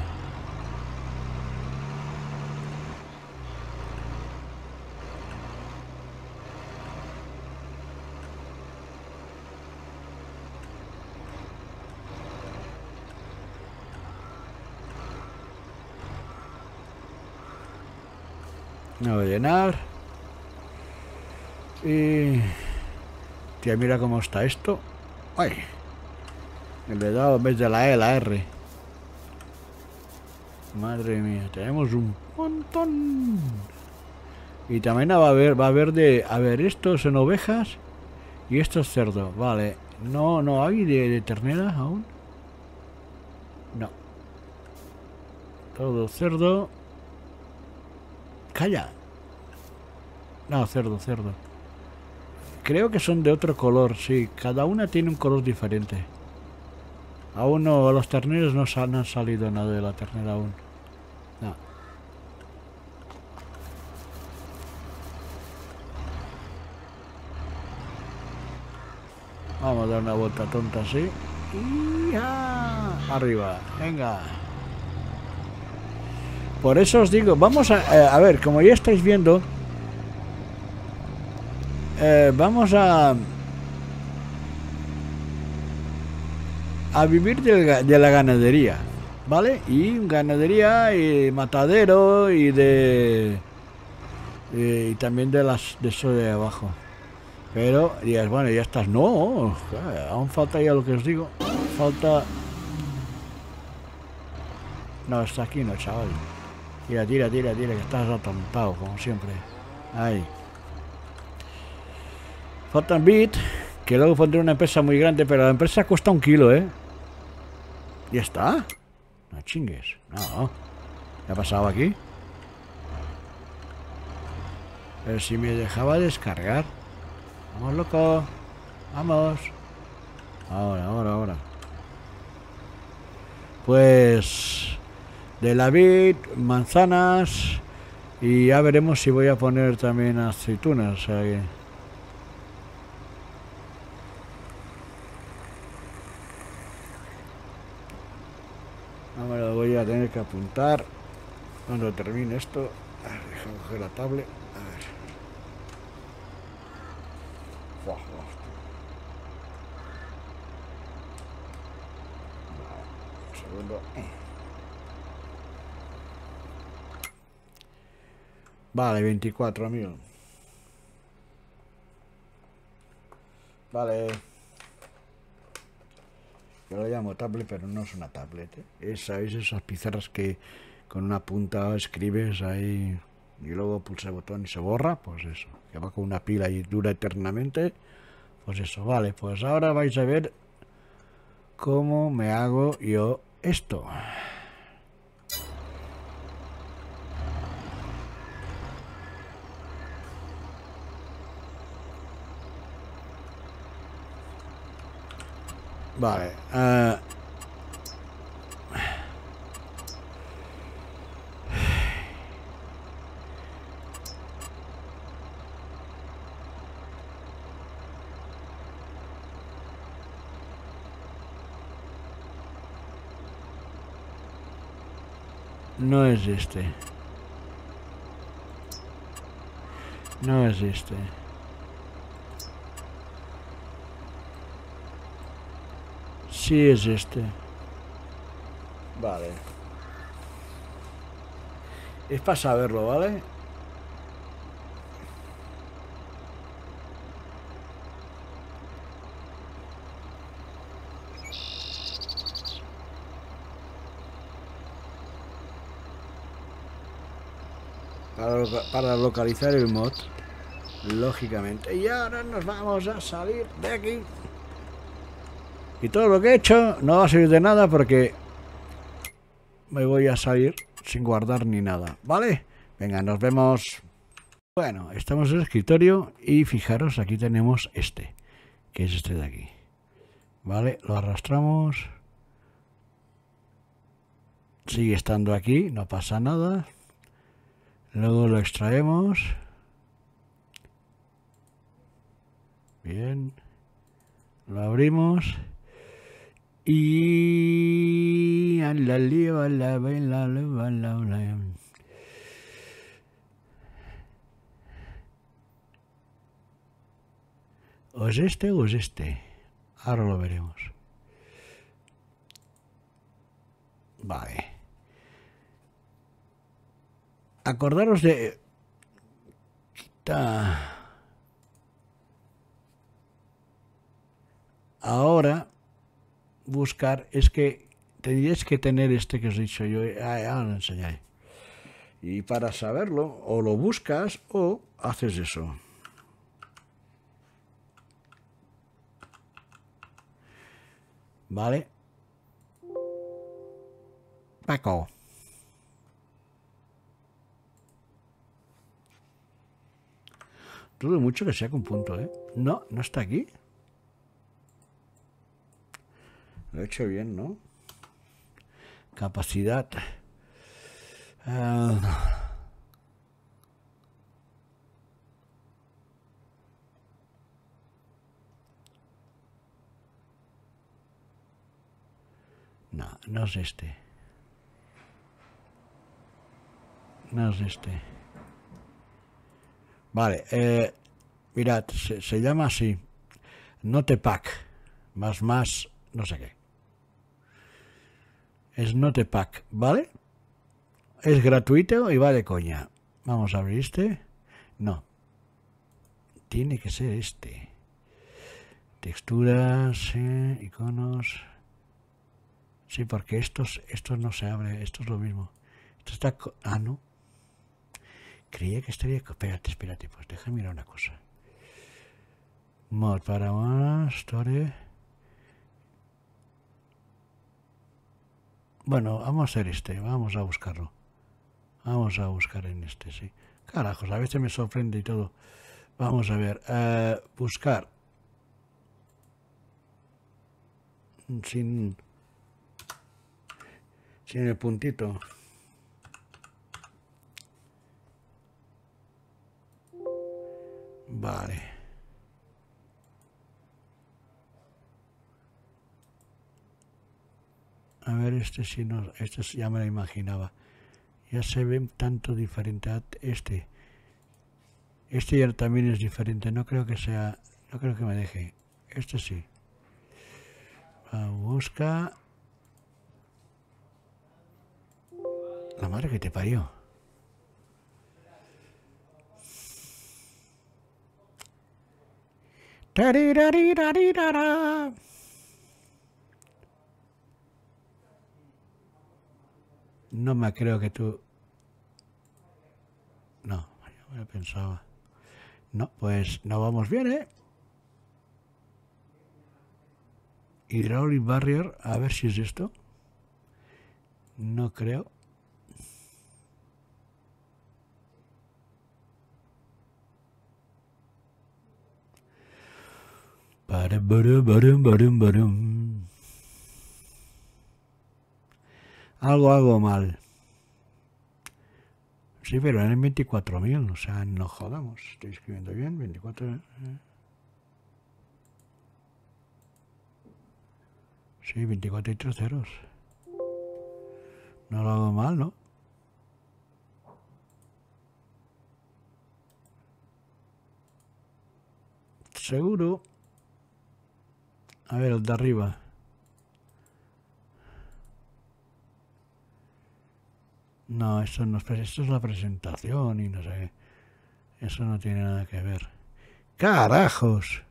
No voy a llenar. Y... Tía, mira cómo está esto. Ay. Le he dado en vez de la E, la R. Madre mía, tenemos un montón. Y también va a haber, va a haber de... A ver, estos son ovejas y estos cerdos. Vale. No, no hay de, de ternera aún. No. Todo cerdo. Calla. No, cerdo, cerdo. Creo que son de otro color, sí. Cada una tiene un color diferente. Aún no, los terneros no, no han salido nada de la ternera aún. No. Vamos a dar una vuelta tonta así. Y ¡ah! Arriba, venga. Por eso os digo, vamos a... Eh, a ver, como ya estáis viendo... Eh, vamos a... A vivir de, de la ganadería, ¿vale? Y ganadería y matadero y de... Y, y también de las de eso de abajo. Pero, digas, bueno, ya estás... No, aún falta ya lo que os digo. Falta... No, está aquí no, chaval. Tira, tira, tira, tira, que estás atontado, como siempre. Ahí. Faltan bit, que luego pondré una empresa muy grande, pero la empresa cuesta un kilo, ¿eh? ¿Ya está? No chingues. No. ¿Qué ha pasado aquí? Pero si me dejaba descargar. Vamos, loco. Vamos. Ahora, ahora, ahora. Pues... De la vid, manzanas... Y ya veremos si voy a poner también aceitunas. O sea que... No me lo voy a tener que apuntar cuando termine esto. A ver, déjame coger la tablet. A ver. Buah, buah. Un segundo. Vale, veinticuatro mil. Vale. Yo lo llamo tablet, pero no es una tablet, ¿eh? Es, ¿sabéis? Esas pizarras que con una punta escribes ahí y luego pulsa el botón y se borra, pues eso, que va con una pila y dura eternamente, pues eso. Vale, pues ahora vais a ver cómo me hago yo esto. Vale, uh, no es este. No es este. Sí es este. Vale. Es para saberlo, ¿vale? Para, para localizar el mod, lógicamente. Y ahora nos vamos a salir de aquí. Y todo lo que he hecho no va a servir de nada porque me voy a salir sin guardar ni nada, ¿vale? Venga, nos vemos. Bueno, estamos en el escritorio y fijaros, aquí tenemos este, que es este de aquí. ¿Vale? Lo arrastramos Sigue estando aquí, no pasa nada. Luego lo extraemos. Bien. Lo abrimos. Y... ¿O es este o es este? Ahora lo veremos. Vale. Acordaros de... Quita... Ahora, buscar, es que tendríais que tener este que os he dicho yo, ahora lo enseñaré. Y para saberlo, o lo buscas o haces eso. ¿Vale? Paco. Dudo mucho que sea con punto, ¿eh? No, no está aquí. Lo he hecho bien, ¿no? Capacidad. Uh, no, no es este. No es este. Vale, eh, mirad, se, se llama así. Notepack. Más más, no sé qué. Es Notepack, ¿vale? Es gratuito y va de coña. Vamos a abrir este. No. Tiene que ser este. Texturas, eh, iconos. Sí, porque estos, estos no se abre. Esto es lo mismo. Esto está... Ah, no. Creía que estaría... Espérate, espérate. Pues déjame mirar una cosa. Mod para más. Story. Bueno, vamos a hacer este. Vamos a buscarlo. Vamos a buscar en este, sí. Carajos, a veces me sorprende y todo. Vamos a ver. Uh, buscar. Sin... Sin el puntito. Vale. A ver, este sí no, este ya me lo imaginaba. Ya se ve tanto diferente a este. Este ya también es diferente. No creo que sea, no creo que me deje. Este sí. Va, busca. La madre que te parió. Tariraririrara. No me creo que tú... No, yo me pensaba... No, pues no vamos bien, ¿eh? Hydraulic Barrier, a ver si es esto. No creo. Barum, barum, barum, barum, barum. Algo, algo mal. Sí, pero eran veinticuatro mil, o sea, no jodamos. Estoy escribiendo bien, veinticuatro... Eh. Sí, veinticuatro y tres ceros. No lo hago mal, ¿no? Seguro. A ver, el de arriba. No, esto, no es, esto es la presentación y no sé. Eso no tiene nada que ver. ¡Carajos!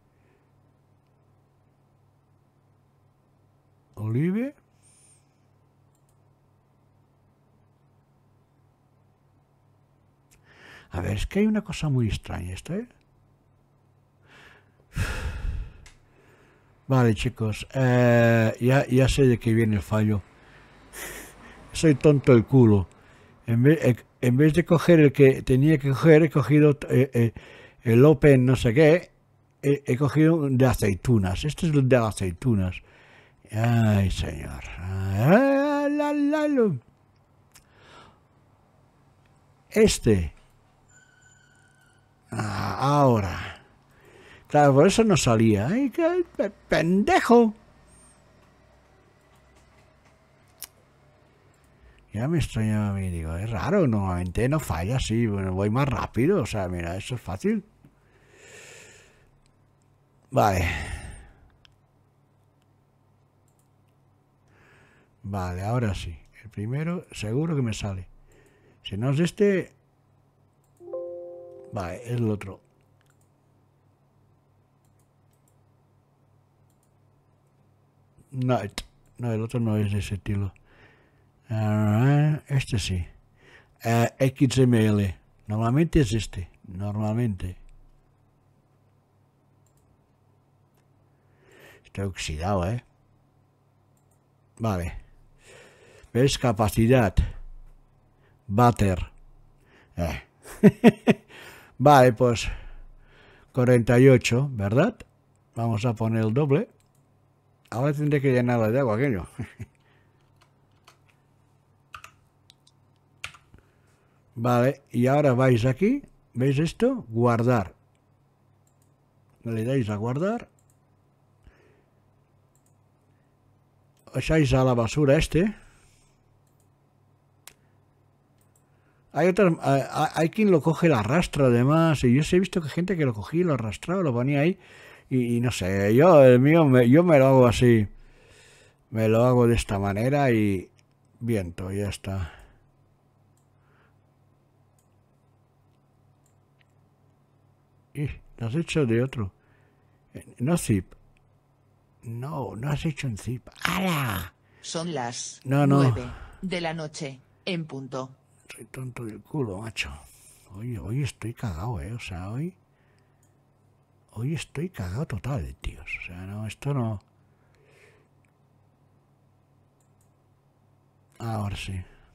Olive. A ver, es que hay una cosa muy extraña esto, ¿eh? Vale, chicos. Eh, ya, ya sé de qué viene el fallo. Soy tonto el culo. En vez, eh, en vez de coger el que tenía que coger, he cogido eh, eh, el Open no sé qué. He, he cogido de aceitunas. Este es el de aceitunas. Ay, señor. Ay, la, Este. Ah, ahora. Claro, por eso no salía. ¡Ay, qué pendejo! Ya me extrañaba a mí, digo, es raro, normalmente no falla así, bueno, voy más rápido, o sea, mira, eso es fácil. Vale. Vale, ahora sí. El primero seguro que me sale. Si no es este... Vale, es el otro. No, no, el otro no es de ese estilo. Uh, este sí. Uh, X M L. Normalmente es este. Normalmente. Está oxidado, ¿eh? Vale. ¿Ves? Capacidad. Butter. Eh. Vale, pues cuarenta y ocho, ¿verdad? Vamos a poner el doble. Ahora tendré que llenarla de agua, aquello. Vale, y ahora vais aquí, ¿veis esto? Guardar. Le dais a guardar. Echáis a la basura este. Hay otras, hay, hay quien lo coge, lo arrastra además, y yo he visto que gente que lo cogía, lo arrastraba, lo ponía ahí, y, y no sé, yo el mío, me, yo me lo hago así, me lo hago de esta manera y viento, ya está. Y lo has hecho de otro. No zip. No, no has hecho en zip. ¡Hala! Son las no, no. nueve de la noche, en punto. Soy tonto del culo, macho. Hoy, hoy estoy cagado, eh. O sea, hoy... Hoy estoy cagado total, tíos. O sea, no, esto no... Ahora sí.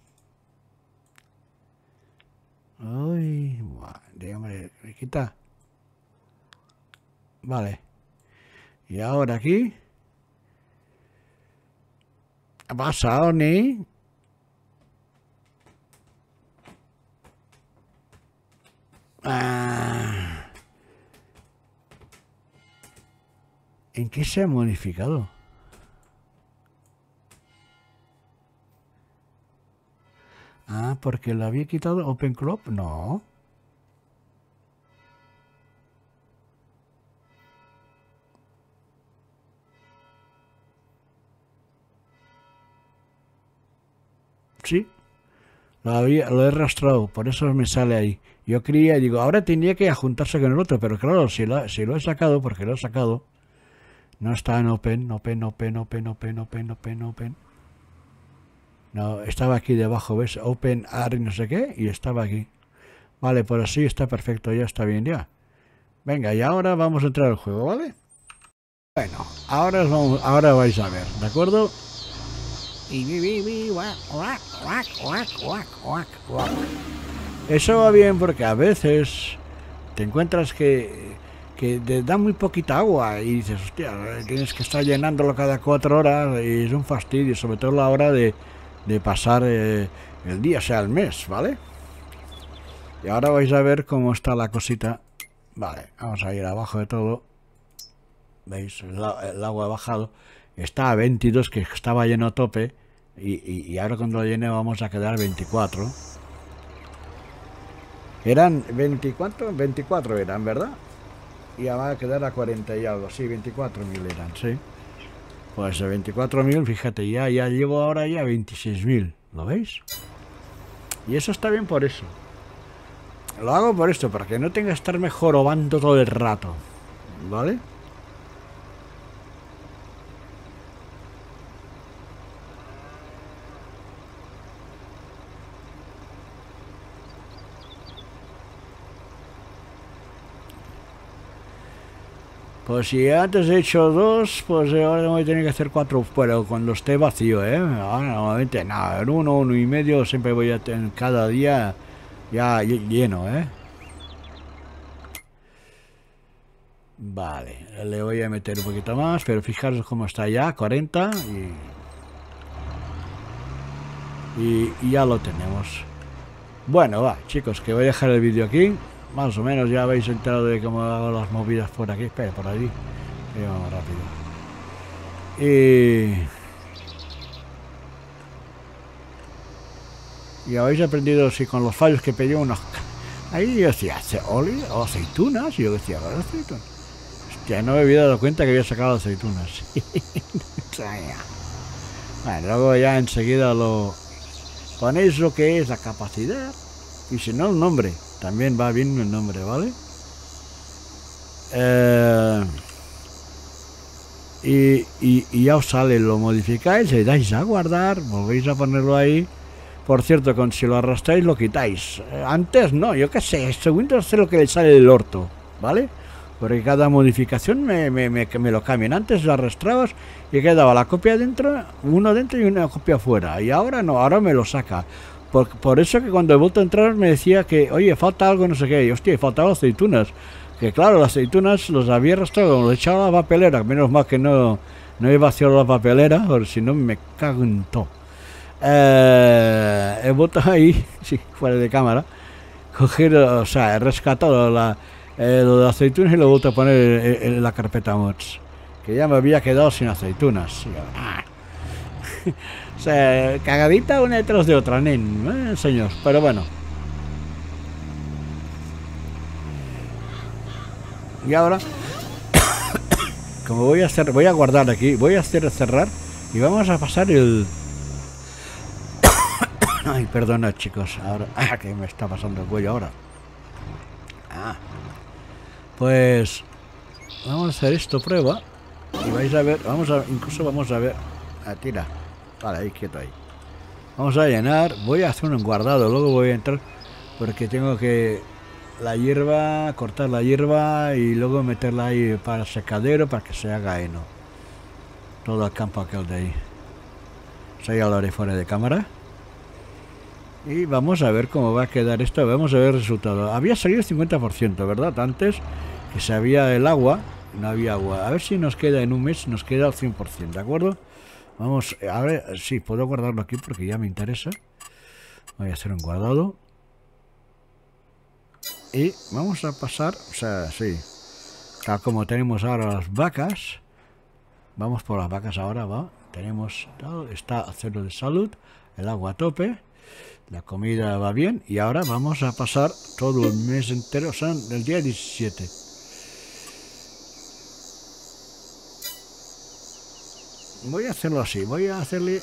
Uy, hombre, me quita. Vale. Y ahora aquí. ¿Qué ha pasado, ni? Ah. ¿En qué se ha modificado? Ah, porque lo había quitado Open Crop. No. Sí. Lo, había, lo he arrastrado, por eso me sale ahí. Yo creía, digo, ahora tendría que juntarse con el otro, pero claro, si lo, si lo he sacado, porque lo he sacado, no está en Open, Open, Open, Open, Open, Open, Open, Open. No, estaba aquí debajo, ¿ves? Open, R, no sé qué, y estaba aquí. Vale, por así está perfecto, ya está bien, ya. Venga, y ahora vamos a entrar al juego, ¿vale? Bueno, ahora, vamos, ahora vais a ver, ¿de acuerdo? Eso va bien porque a veces te encuentras que, que te da muy poquita agua y dices, hostia, tienes que estar llenándolo cada cuatro horas y es un fastidio, sobre todo la hora de, de pasar eh, el día, o sea, el mes, ¿vale? Y ahora vais a ver cómo está la cosita. Vale, vamos a ir abajo de todo. ¿Veis? El, el agua ha bajado. Está a veintidós, que estaba lleno a tope. Y, y, y ahora cuando lo llene vamos a quedar veinticuatro. Eran veinticuatro, veinticuatro eran, ¿verdad? Y ya va a quedar a cuarenta y algo. Sí, veinticuatro mil eran, sí. Pues de veinticuatro mil, fíjate, ya, ya llevo ahora ya veintiséis mil. ¿Lo veis? Y eso está bien por eso. Lo hago por esto, para que no tenga que estarme jorobando todo el rato. ¿Vale? Pues si antes he hecho dos, pues ahora voy a tener que hacer cuatro, pero cuando esté vacío, ¿eh? Ahora normalmente nada, en uno, uno y medio siempre voy a tener cada día ya lleno, ¿eh? Vale, le voy a meter un poquito más, pero fijaros cómo está ya, cuarenta y... y, y ya lo tenemos. Bueno, va, chicos, que voy a dejar el vídeo aquí. Más o menos ya habéis enterado de cómo hago las movidas por aquí. Espera, por allí. Y vamos rápido. Y... y habéis aprendido, si con los fallos que pedí unos... ahí yo decía, oli o aceitunas. Y yo decía, aceitunas. Hostia, no me había dado cuenta que había sacado aceitunas. Bueno, luego ya enseguida lo... ponéis lo que es la capacidad. Y si no, el nombre. También va bien el nombre, ¿vale? Eh... Y, y, y ya os sale, lo modificáis, le dais a guardar, volvéis a ponerlo ahí. Por cierto, con si lo arrastráis lo quitáis. Eh, antes no, yo qué sé, este Windows hace lo que le sale del orto, ¿vale? Porque cada modificación me, me, me, me lo cambian. Antes lo arrastrabas y quedaba la copia dentro, uno dentro y una copia fuera. Y ahora no, ahora me lo saca. Por, por eso que cuando he vuelto a entrar me decía que, oye, falta algo, no sé qué. Y hostia, faltaban aceitunas. Que claro, las aceitunas los había arrastrado, los he echado a la papelera. Menos mal que no, no he vaciado la papelera, porque si no me cago en todo. Eh, he vuelto ahí, sí, fuera de cámara, coger, o sea, he rescatado la, eh, lo de aceitunas y lo he vuelto a poner en, en la carpeta mods, que ya me había quedado sin aceitunas. Y yo, ah. O sea, cagadita una detrás de otra, nen, eh, señor, pero bueno. Y ahora, como voy a hacer, voy a guardar aquí, voy a hacer cerrar y vamos a pasar el... Ay, perdona, chicos, ahora, ah, que me está pasando el cuello ahora. Ah, pues vamos a hacer esto, prueba, y vais a ver, vamos a, incluso vamos a ver, ah, tira, vale, ahí, quieto ahí. Vamos a llenar, voy a hacer un guardado, luego voy a entrar, porque tengo que... la hierba, cortar la hierba y luego meterla ahí para el secadero para que se haga heno. Todo el campo aquel de ahí. Eso ya lo haré fuera de cámara. Y vamos a ver cómo va a quedar esto. Vamos a ver el resultado. Había salido el cincuenta por ciento, ¿verdad? Antes que se había el agua, no había agua. A ver si nos queda en un mes, nos queda al cien por ciento, ¿de acuerdo? Vamos, a ver, sí, puedo guardarlo aquí porque ya me interesa. Voy a hacer un guardado. Y vamos a pasar, o sea, sí, tal como tenemos ahora las vacas, vamos por las vacas ahora, va, tenemos, está a cero de salud, el agua a tope, la comida va bien, y ahora vamos a pasar todo el mes entero, o sea, el día diecisiete. Voy a hacerlo así, voy a hacerle...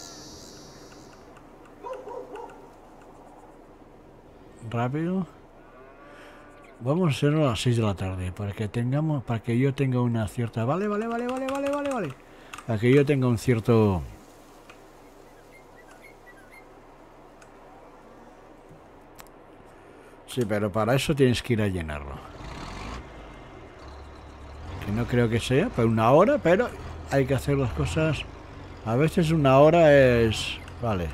rápido. Vamos a hacerlo a las seis de la tarde para que tengamos, para que yo tenga una cierta, vale, vale, vale, vale, vale, vale, vale, para que yo tenga un cierto, sí, pero para eso tienes que ir a llenarlo, que no creo que sea para una hora, pero hay que hacer las cosas, a veces una hora es, vale,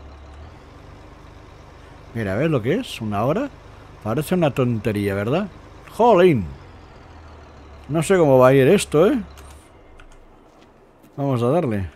mira, ¿ves lo que es? Una hora. Parece una tontería, ¿verdad? ¡Jolín! No sé cómo va a ir esto, ¿eh? Vamos a darle.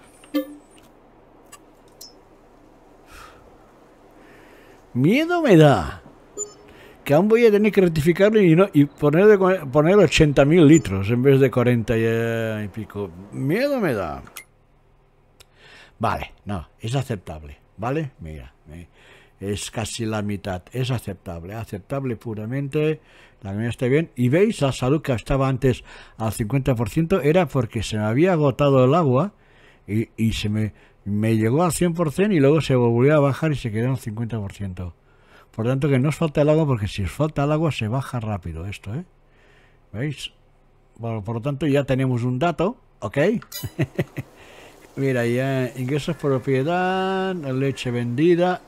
Miedo me da. Que aún voy a tener que rectificarlo y, no, y poner, poner ochenta mil litros en vez de cuarenta y, eh, y pico. Miedo me da. Vale, no, es aceptable, ¿vale? Mira, mira. Es casi la mitad, es aceptable, aceptable puramente, la comida está bien, y veis la salud que estaba antes al cincuenta por ciento, era porque se me había agotado el agua, y, y se me, me llegó al cien por ciento y luego se volvió a bajar y se quedó al cincuenta por ciento, por tanto que no os falta el agua, porque si os falta el agua se baja rápido esto, ¿eh? ¿Veis? Bueno, por lo tanto ya tenemos un dato, ¿ok? Mira, ya ingresos por propiedad, leche vendida.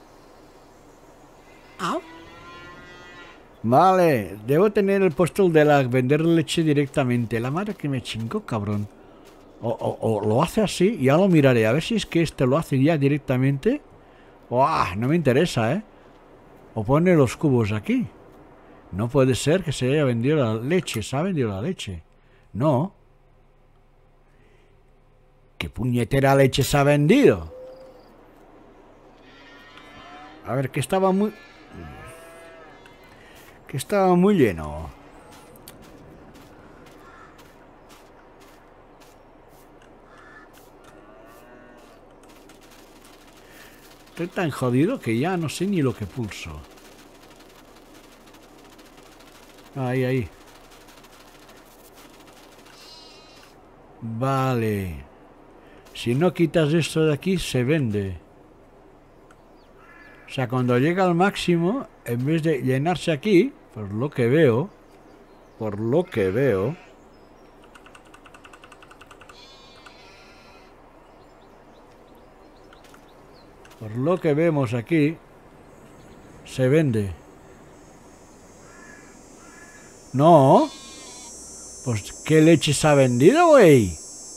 Vale, debo tener el puesto de la vender leche directamente. La madre que me chingó, cabrón. O, o, o lo hace así, ya lo miraré. A ver si es que este lo hace ya directamente. ¡Uah! No me interesa, ¿eh? O pone los cubos aquí. No puede ser que se haya vendido la leche. ¿Se ha vendido la leche? No. ¿Qué puñetera leche se ha vendido? A ver, que estaba muy... Que estaba muy lleno. Estoy tan jodido que ya no sé ni lo que pulso. Ahí, ahí. Vale. Si no quitas esto de aquí, se vende. O sea, cuando llega al máximo, en vez de llenarse aquí, por lo que veo, por lo que veo... Por lo que vemos aquí, se vende. No. Pues, ¿qué leche se ha vendido, güey?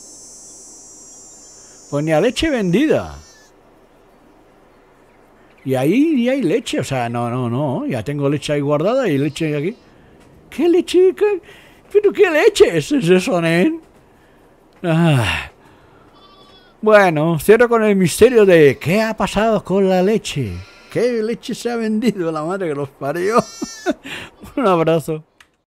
Ponía leche vendida. Y ahí y hay leche, o sea, no, no, no. Ya tengo leche ahí guardada y leche aquí. ¿Qué leche? ¿Qué? ¿Pero qué leche es eso, nen? Ah. Bueno, cierro con el misterio de ¿qué ha pasado con la leche? ¿Qué leche se ha vendido? La madre que los parió. Un abrazo.